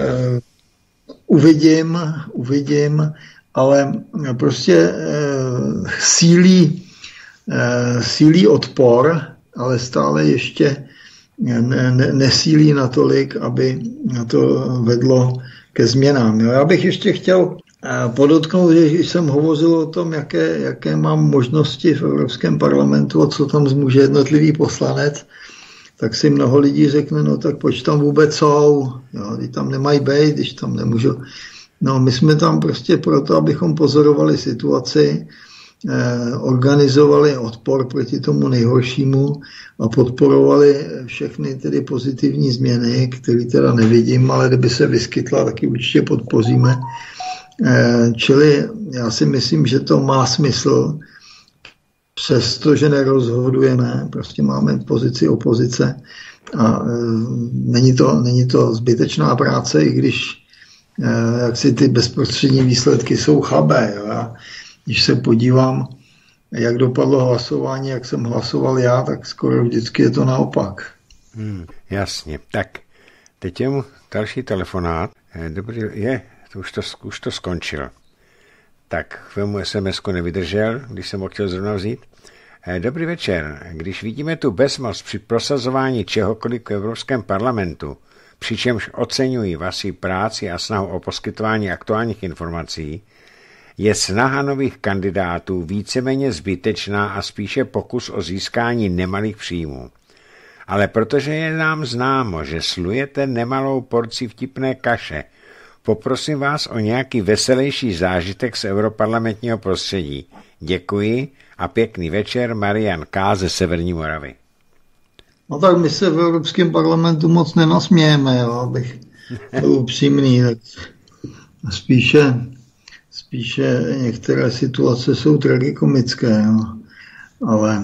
Uvidím, ale prostě sílí odpor, ale stále ještě nesílí natolik, aby to vedlo ke změnám. Já bych ještě chtěl podotknout, že když jsem hovořil o tom, jaké mám možnosti v Evropském parlamentu a co tam zmůže jednotlivý poslanec, tak si mnoho lidí řekne, no tak proč tam vůbec jsou, jo, když tam nemají být, když tam nemůžu. No my jsme tam prostě proto, abychom pozorovali situaci, organizovali odpor proti tomu nejhoršímu a podporovali všechny tedy pozitivní změny, které teda nevidím, ale kdyby se vyskytla, taky určitě podpoříme. Čili já si myslím, že to má smysl, přestože nerozhodujeme, prostě máme pozici opozice a není to zbytečná práce, i když jak si ty bezprostřední výsledky jsou chabé. Jo? A když se podívám, jak dopadlo hlasování, jak jsem hlasoval já, tak skoro vždycky je to naopak. Jasně. Tak, teď je mu další telefonát. Dobrý, už to skončil. Tak chvíli SMS-ku nevydržel, když jsem ho chtěl zrovna vzít. Dobrý večer. Když vidíme tu bezmoc při prosazování čehokoliv v Evropském parlamentu, přičemž oceňuji vaši práci a snahu o poskytování aktuálních informací, je snaha nových kandidátů víceméně zbytečná a spíše pokus o získání nemalých příjmů. Ale protože je nám známo, že slujete nemalou porci vtipné kaše, poprosím vás o nějaký veselější zážitek z europarlamentního prostředí. Děkuji a pěkný večer, Marian K. ze Severní Moravy. No tak my se v Evropském parlamentu moc nenasmějeme, jo, abych byl upřímný, tak spíše některé situace jsou tragikomické, jo. Ale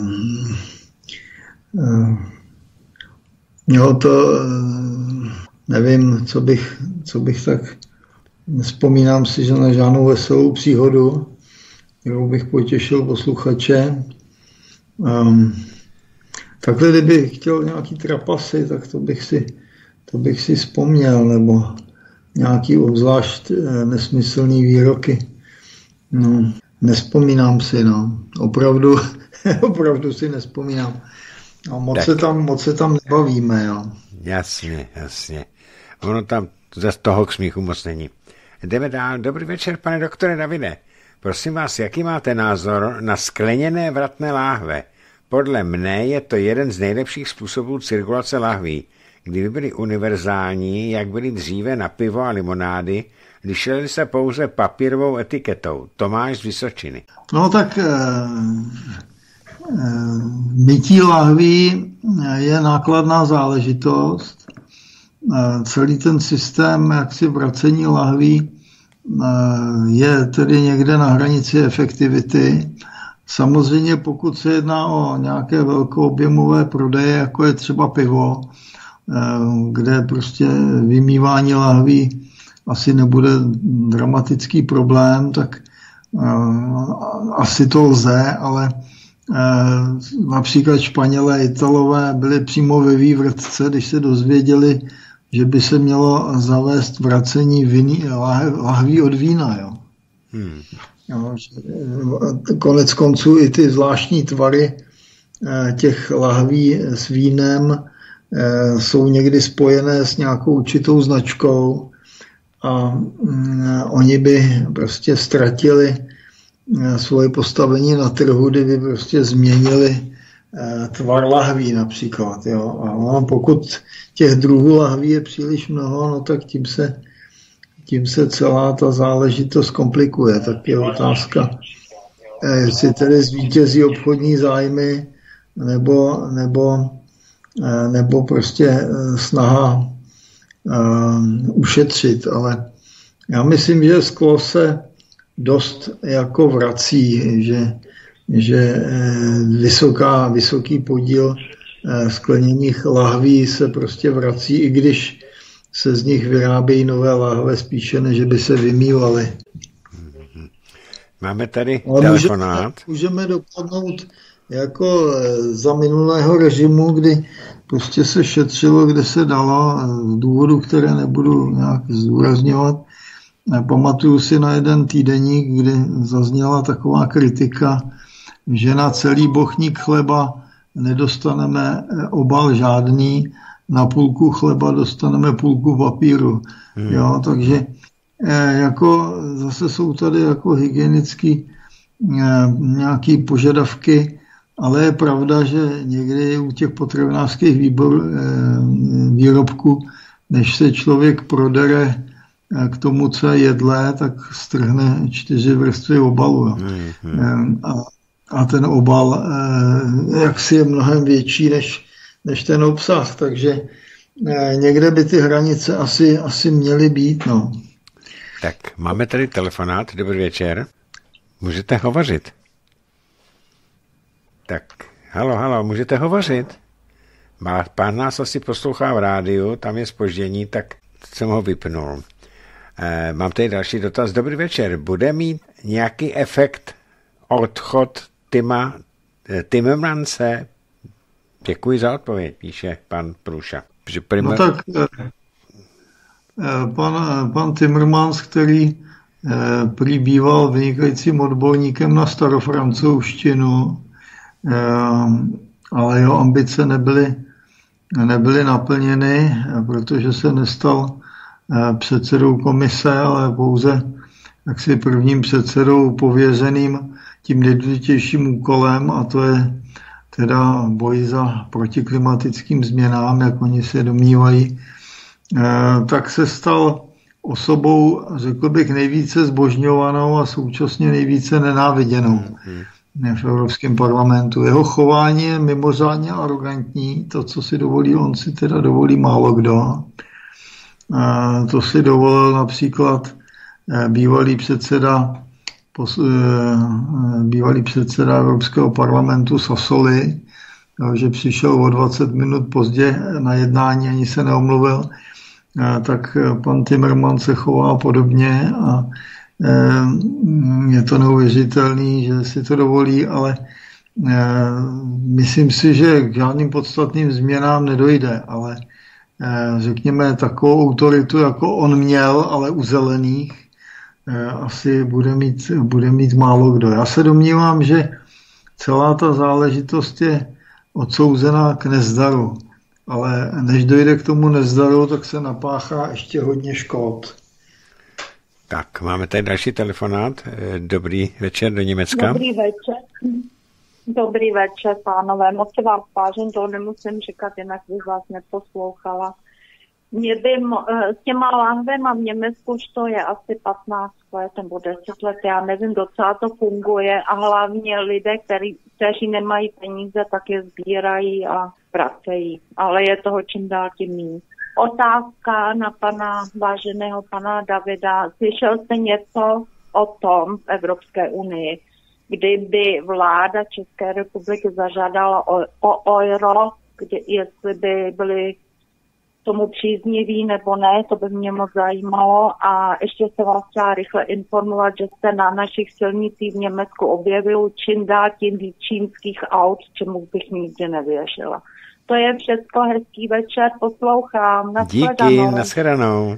jo, to nevím, co bych tak, vzpomínám si, že na žádnou veselou příhodu, kterou bych potěšil posluchače. Takhle, kdyby chtěl nějaký trapasy, tak to bych si vzpomněl, nebo nějaký obzvlášť nesmyslný výroky. No, nespomínám si, no. Opravdu si nespomínám. No, moc se tam nebavíme, jo. Jasně. Ono tam ze toho k smíchu moc není. Jdeme dál. Dobrý večer, pane doktore Davide. Prosím vás, jaký máte názor na skleněné vratné láhve? Podle mne je to jeden z nejlepších způsobů cirkulace lahví. Kdyby byly univerzální, jak byly dříve na pivo a limonády, lišily se pouze papírovou etiketou. Tomáš z Vysočiny. No tak mytí lahví je nákladná záležitost. Celý ten systém jaksi vracení lahví je tedy někde na hranici efektivity. Samozřejmě pokud se jedná o nějaké velkoobjemové prodeje, jako je třeba pivo, kde prostě vymývání lahví asi nebude dramatický problém, tak asi to lze, ale například Španělé, Italové byli přímo ve vývrtce, když se dozvěděli, že by se mělo zavést vracení lahví od vína. Jo. Jo, konec konců i ty zvláštní tvary těch lahví s vínem jsou někdy spojené s nějakou určitou značkou a oni by prostě ztratili svoje postavení na trhu, kdyby prostě změnili tvar lahví například. Jo. A pokud těch druhů lahví je příliš mnoho, no tak tím se celá ta záležitost komplikuje. Tak je otázka, jestli tedy zvítězí obchodní zájmy nebo prostě snaha ušetřit. Ale já myslím, že sklo se dost jako vrací, že vysoký podíl skleněných lahví se prostě vrací, i když se z nich vyrábějí nové lahve spíše, než by se vymývaly. Máme tady telefonát. Můžeme dopadnout jako za minulého režimu, kdy prostě se šetřilo, kde se dalo, z důvodu, které nebudu nějak zdůrazňovat. Pamatuju si na jeden týdeník, kdy zazněla taková kritika, že na celý bochník chleba nedostaneme obal žádný, na půlku chleba dostaneme půlku papíru. Jo, takže jako zase jsou tady jako hygienické nějaké požadavky, ale je pravda, že někdy u těch potravinářských výrobků, než se člověk prodere k tomu, co je jedlé, tak strhne 4 vrstvy obalu. A ten obal jaksi je mnohem větší než ten obsah, takže někde by ty hranice asi měly být. No. Tak, máme tady telefonát. Dobrý večer. Můžete hovořit. Tak, halo, můžete hovořit. Pán nás asi poslouchá v rádiu, tam je zpoždění, tak jsem ho vypnul. Mám tady další dotaz. Dobrý večer. Bude mít nějaký efekt odchod Timmermanse? Děkuji za odpověď, píše pan Průša. No tak pan Timmermans, který prý býval vynikajícím odborníkem na starofrancouzštinu, ale jeho ambice nebyly naplněny, protože se nestal předsedou komise, ale pouze jaksi prvním předsedou pověřeným tím nejdůležitějším úkolem, a to je teda boj za protiklimatickým změnám, jak oni se domnívají, tak se stal osobou, řekl bych, nejvíce zbožňovanou a současně nejvíce nenáviděnou v Evropském parlamentu. Jeho chování je mimořádně arrogantní, to, co si dovolí, on si teda dovolí málo kdo. To si dovolil například bývalý předseda Evropského parlamentu Sassoli, že přišel o 20 minut pozdě na jednání, ani se neomluvil, tak pan Timmermans se chová podobně a je to neuvěřitelný, že si to dovolí, ale myslím si, že k žádným podstatným změnám nedojde, ale řekněme takovou autoritu, jako on měl, ale u zelených, asi bude mít málo kdo. Já se domnívám, že celá ta záležitost je odsouzená k nezdaru, ale než dojde k tomu nezdaru, tak se napáchá ještě hodně škod. Tak, máme tady další telefonát. Dobrý večer do Německa. Dobrý večer. Dobrý večer, pánové. Moc se vám vážím, to nemusím říkat, jinak bych vás neposlouchala. Mě by s těma lahvema v Německu už to je asi 15 let nebo 10 let, já nevím, docela to funguje a hlavně lidé, kteří nemají peníze, tak je sbírají a vracejí. Ale je toho čím dál tím méně. Otázka na váženého pana Davida. Slyšel jste něco o tom v Evropské unii, kdyby vláda České republiky zažádala o euro, jestli by byli tomu přízniví nebo ne, to by mě moc zajímalo. A ještě se vás chtěla rychle informovat, že jste na našich silnicích v Německu objevil čím dál tím víc čínských aut, čemu bych nikdy nevěřila. To je všechno, hezký večer, poslouchám. Díky, nashledanou.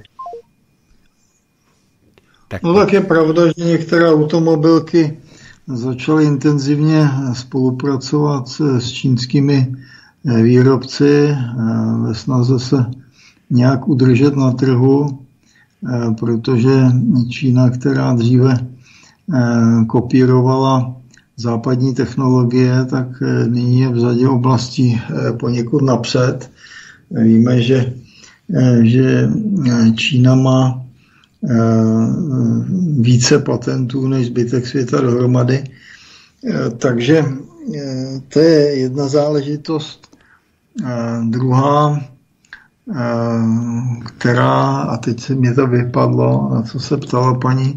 No tak je pravda, že některé automobilky začaly intenzivně spolupracovat s čínskými výrobci ve snaze se nějak udržet na trhu, protože Čína, která dříve kopírovala západní technologie, tak nyní je v řadě oblastí poněkud napřed. Víme, že Čína má více patentů než zbytek světa dohromady. Takže to je jedna záležitost. Druhá, která, a teď se mě to vypadlo, na co se ptala paní,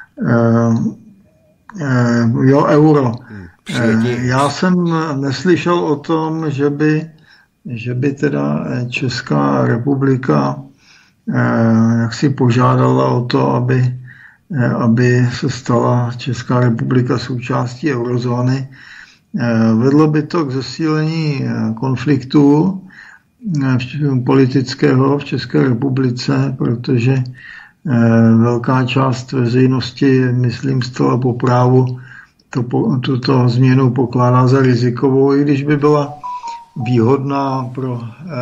euro. Já jsem neslyšel o tom, že by teda Česká republika jak si požádala o to, aby se stala Česká republika součástí eurozóny. Vedlo by to k zesílení konfliktu politického v České republice, protože velká část veřejnosti, myslím, stala po právu tuto změnu pokládá za rizikovou, i když by byla výhodná pro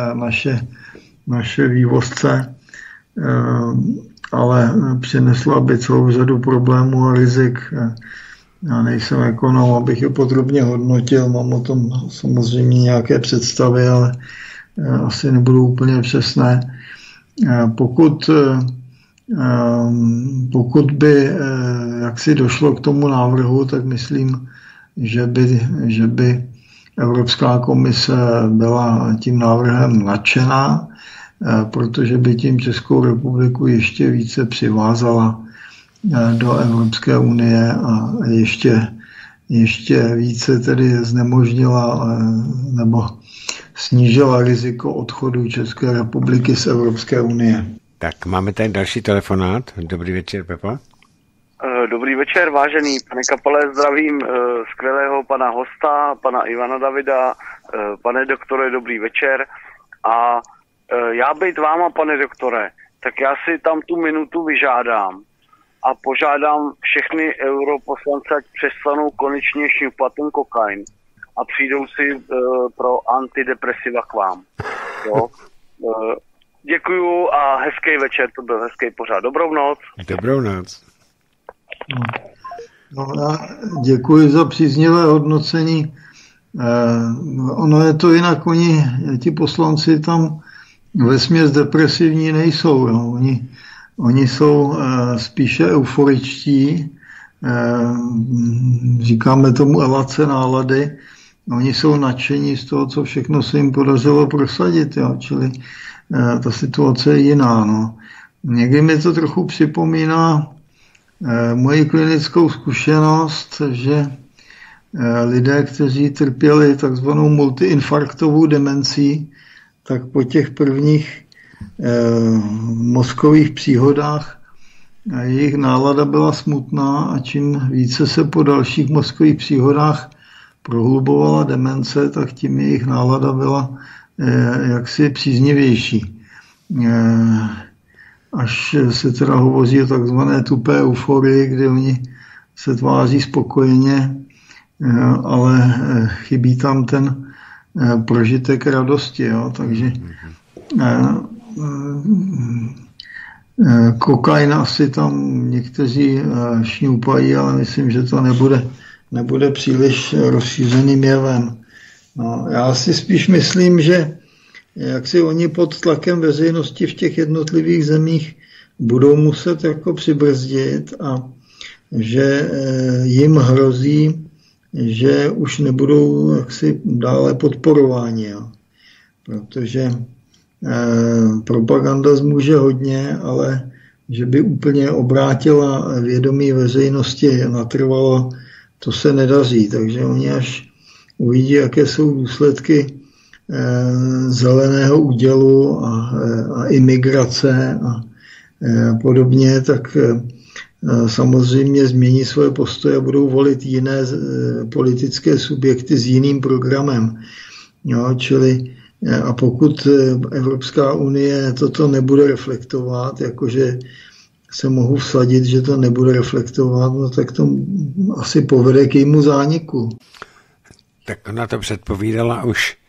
naše vývozce, ale přinesla by celou řadu problémů a rizik. Já nejsem ekonom, abych je podrobně hodnotil, mám o tom samozřejmě nějaké představy, ale asi nebudou úplně přesné. Pokud by jaksi došlo k tomu návrhu, tak myslím, že by Evropská komise byla tím návrhem nadšená, protože by tím Českou republiku ještě více přivázala do Evropské unie a ještě více tedy znemožnila nebo snížila riziko odchodu České republiky z Evropské unie. Tak máme tady další telefonát. Dobrý večer, Pepo. Dobrý večer, vážený pane Kapale, zdravím skvělého pana hosta, pana Ivana Davida. Pane doktore, dobrý večer. A já být váma, pane doktore, tak já si tam tu minutu vyžádám a požádám všechny europoslance, ať přestanou konečně šňupat ten kokain a přijdou si pro antidepresiva k vám. Jo? Děkuju a hezký večer, to byl hezký pořád. Dobrou noc. Dobrou noc. No, já děkuji za příznivé hodnocení. Ono je to jinak, ti poslanci tam vesměs depresivní nejsou. Jo. Oni jsou spíše euforičtí, říkáme tomu elevace nálady. Oni jsou nadšení z toho, co všechno se jim podařilo prosadit. Jo. Čili ta situace je jiná. No. Někdy mi to trochu připomíná moji klinickou zkušenost, že lidé, kteří trpěli takzvanou multiinfarktovou demencí, tak po těch prvních mozkových příhodách jejich nálada byla smutná a čím více se po dalších mozkových příhodách prohlubovala demence, tak tím jejich nálada byla jaksi příznivější. Až se teda hovoří o takzvané tupé euforii, kdy oni se tváří spokojeně, ale chybí tam ten prožitek radosti. Jo? Takže kokain asi tam někteří šňupají, ale myslím, že to nebude příliš rozšířeným jevem. No, já si spíš myslím, že jak si oni pod tlakem veřejnosti v těch jednotlivých zemích budou muset jako přibrzdit a že jim hrozí, že už nebudou jaksi dále podporováni. Jo. Protože propaganda zmůže hodně, ale že by úplně obrátila vědomí veřejnosti natrvalo, to se nedaří. Takže oni až uvidí, jaké jsou důsledky zeleného údělu a imigrace a podobně, tak samozřejmě změní svoje postoje a budou volit jiné politické subjekty s jiným programem. Jo, čili a pokud Evropská unie toto nebude reflektovat, jakože se mohu vsadit, že to nebude reflektovat, no tak to asi povede k jejímu zániku. Tak ona to předpovídala už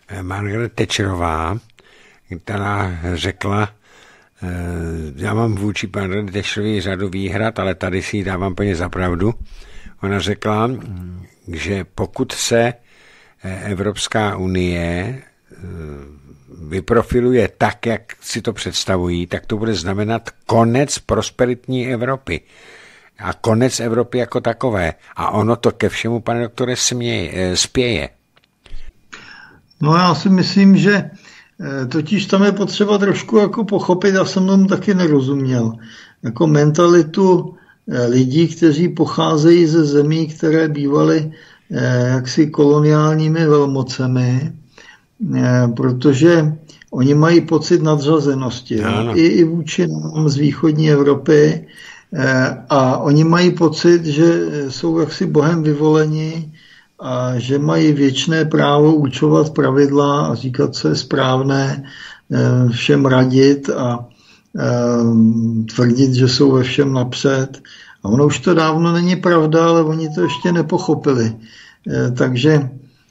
Margaret Thatcherová, která řekla, já mám vůči Margaret Thatcherovi řadu výhrad, ale tady si ji dávám plně za pravdu. Ona řekla, že pokud se Evropská unie vyprofiluje tak, jak si to představují, tak to bude znamenat konec prosperitní Evropy. A konec Evropy jako takové. A ono to ke všemu, pane doktore, spěje. No já si myslím, že totiž tam je potřeba trošku jako pochopit, já jsem tomu taky nerozuměl, jako mentalitu lidí, kteří pocházejí ze zemí, které bývaly jaksi koloniálními velmocemi, protože oni mají pocit nadřazenosti i vůči nám z východní Evropy a oni mají pocit, že jsou jaksi Bohem vyvoleni a že mají věčné právo určovat pravidla a říkat, co je správné, všem radit a tvrdit, že jsou ve všem napřed. A ono už to dávno není pravda, ale oni to ještě nepochopili. Takže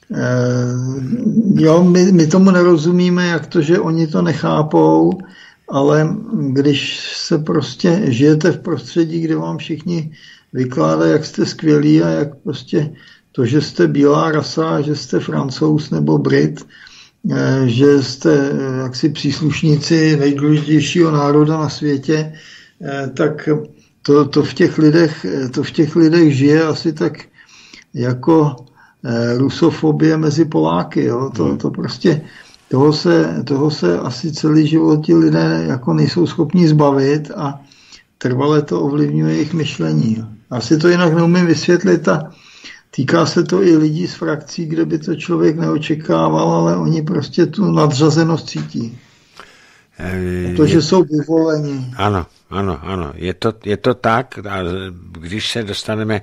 jo, my tomu nerozumíme, jak to, že oni to nechápou, ale když se prostě žijete v prostředí, kde vám všichni vykládají, jak jste skvělí a jak prostě to, že jste bílá rasa, že jste Francouz nebo Brit, že jste jaksi příslušníci nejdůležitějšího národa na světě, tak to v těch lidech žije asi tak jako rusofobie mezi Poláky. Jo? To prostě toho se asi celý život ti lidé jako nejsou schopni zbavit a trvale to ovlivňuje jejich myšlení. Asi to jinak neumím vysvětlit a týká se to i lidí z frakcí, kde by to člověk neočekával, ale oni prostě tu nadřazenost cítí. Protože jsou vyvoleni. Ano. Je to tak, a když se dostaneme,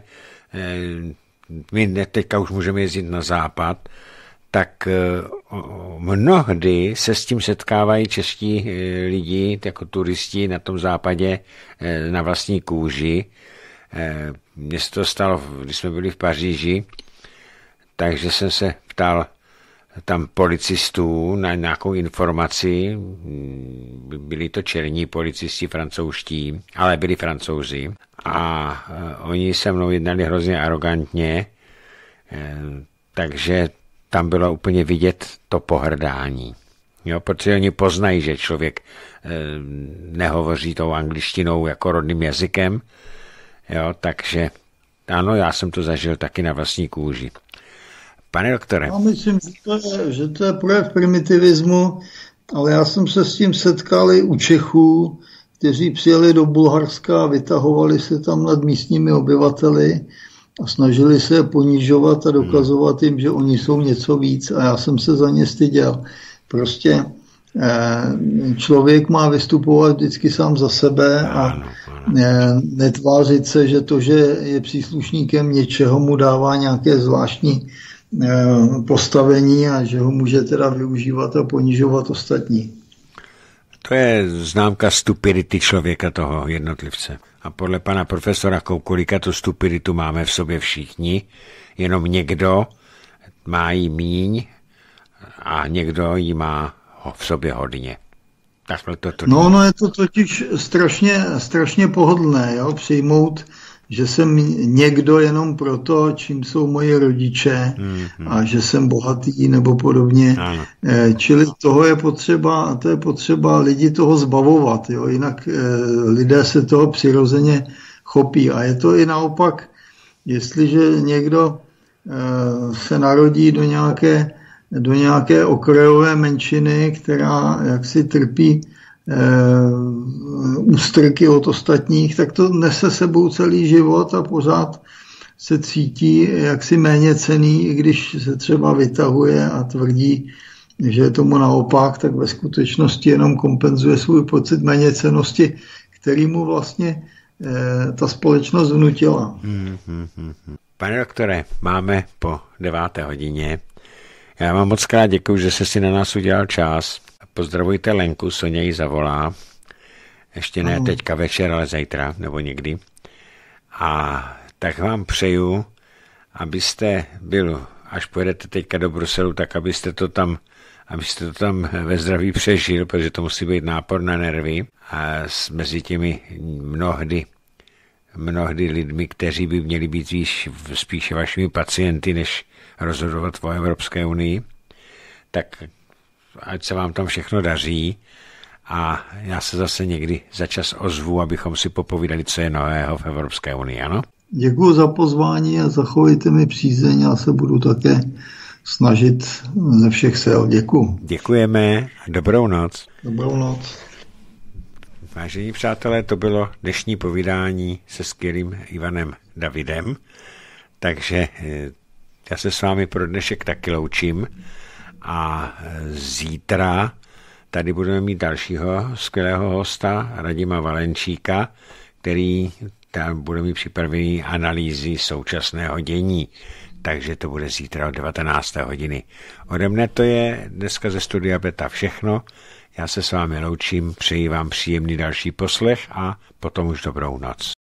my teďka už můžeme jezdit na západ, tak mnohdy se s tím setkávají čeští lidi, jako turisti na tom západě na vlastní kůži. Mně se to stalo, když jsme byli v Paříži, takže jsem se ptal tam policistů na nějakou informaci. Byli to černí policisti, francouzští, ale byli Francouzi. A oni se mnou jednali hrozně arrogantně, takže tam bylo úplně vidět to pohrdání. Jo, protože oni poznají, že člověk nehovoří tou angličtinou jako rodným jazykem. Jo, takže ano, já jsem to zažil taky na vlastní kůži. Pane doktore. Já myslím, že to je projev primitivismu, ale já jsem se s tím setkal i u Čechů, kteří přijeli do Bulharska a vytahovali se tam nad místními obyvateli a snažili se je ponižovat a dokazovat jim, že oni jsou něco víc a já jsem se za ně styděl. Prostě člověk má vystupovat vždycky sám za sebe a netvářit se, že to, že je příslušníkem něčeho, mu dává nějaké zvláštní postavení a že ho může teda využívat a ponižovat ostatní. To je známka stupidity člověka, toho jednotlivce. A podle pana profesora Koukolíka tu stupiditu máme v sobě všichni, jenom někdo má jí míň a někdo jí má v sobě hodně. No, je to totiž strašně pohodlné, jo? Přijmout, že jsem někdo jenom proto, čím jsou moji rodiče a že jsem bohatý nebo podobně. Čili toho je potřeba lidi toho zbavovat, jo? Jinak lidé se toho přirozeně chopí. A je to i naopak, jestliže někdo se narodí do nějaké okrajové menšiny, která jaksi trpí ústrky od ostatních, tak to nese sebou celý život a pořád se cítí jaksi méněcenný, i když se třeba vytahuje a tvrdí, že je tomu naopak, tak ve skutečnosti jenom kompenzuje svůj pocit méněcennosti, který mu vlastně ta společnost vnutila. Pane doktore, máme po 9. hodině. Já vám moc krát děkuji, že jste si na nás udělal čas. Pozdravujte Lenku, Soně ji zavolá. Ještě ne teďka večer, ale zítra nebo někdy. A tak vám přeju, abyste byl, až pojedete teďka do Bruselu, tak abyste to tam abyste to tam ve zdraví přežil, protože to musí být nápor na nervy a mezi těmi mnohdy lidmi, kteří by měli být spíše vašimi pacienty, než rozhodovat o Evropské unii, tak ať se vám tam všechno daří a já se zase někdy za čas ozvu, abychom si popovídali, co je nového v Evropské unii, ano? Děkuji za pozvání a zachovejte mi přízeň, já se budu také snažit ze všech sil. Děkuji. Děkujeme a dobrou noc. Dobrou noc. Vážení přátelé, to bylo dnešní povídání se skvělým Ivanem Davidem, takže já se s vámi pro dnešek taky loučím a zítra tady budeme mít dalšího skvělého hosta, Radima Valenčíka, který tam bude mít připravený analýzy současného dění, takže to bude zítra o 19. hodiny. Ode mne to je dneska ze Studia Beta všechno. Já se s vámi loučím, přeji vám příjemný další poslech a potom už dobrou noc.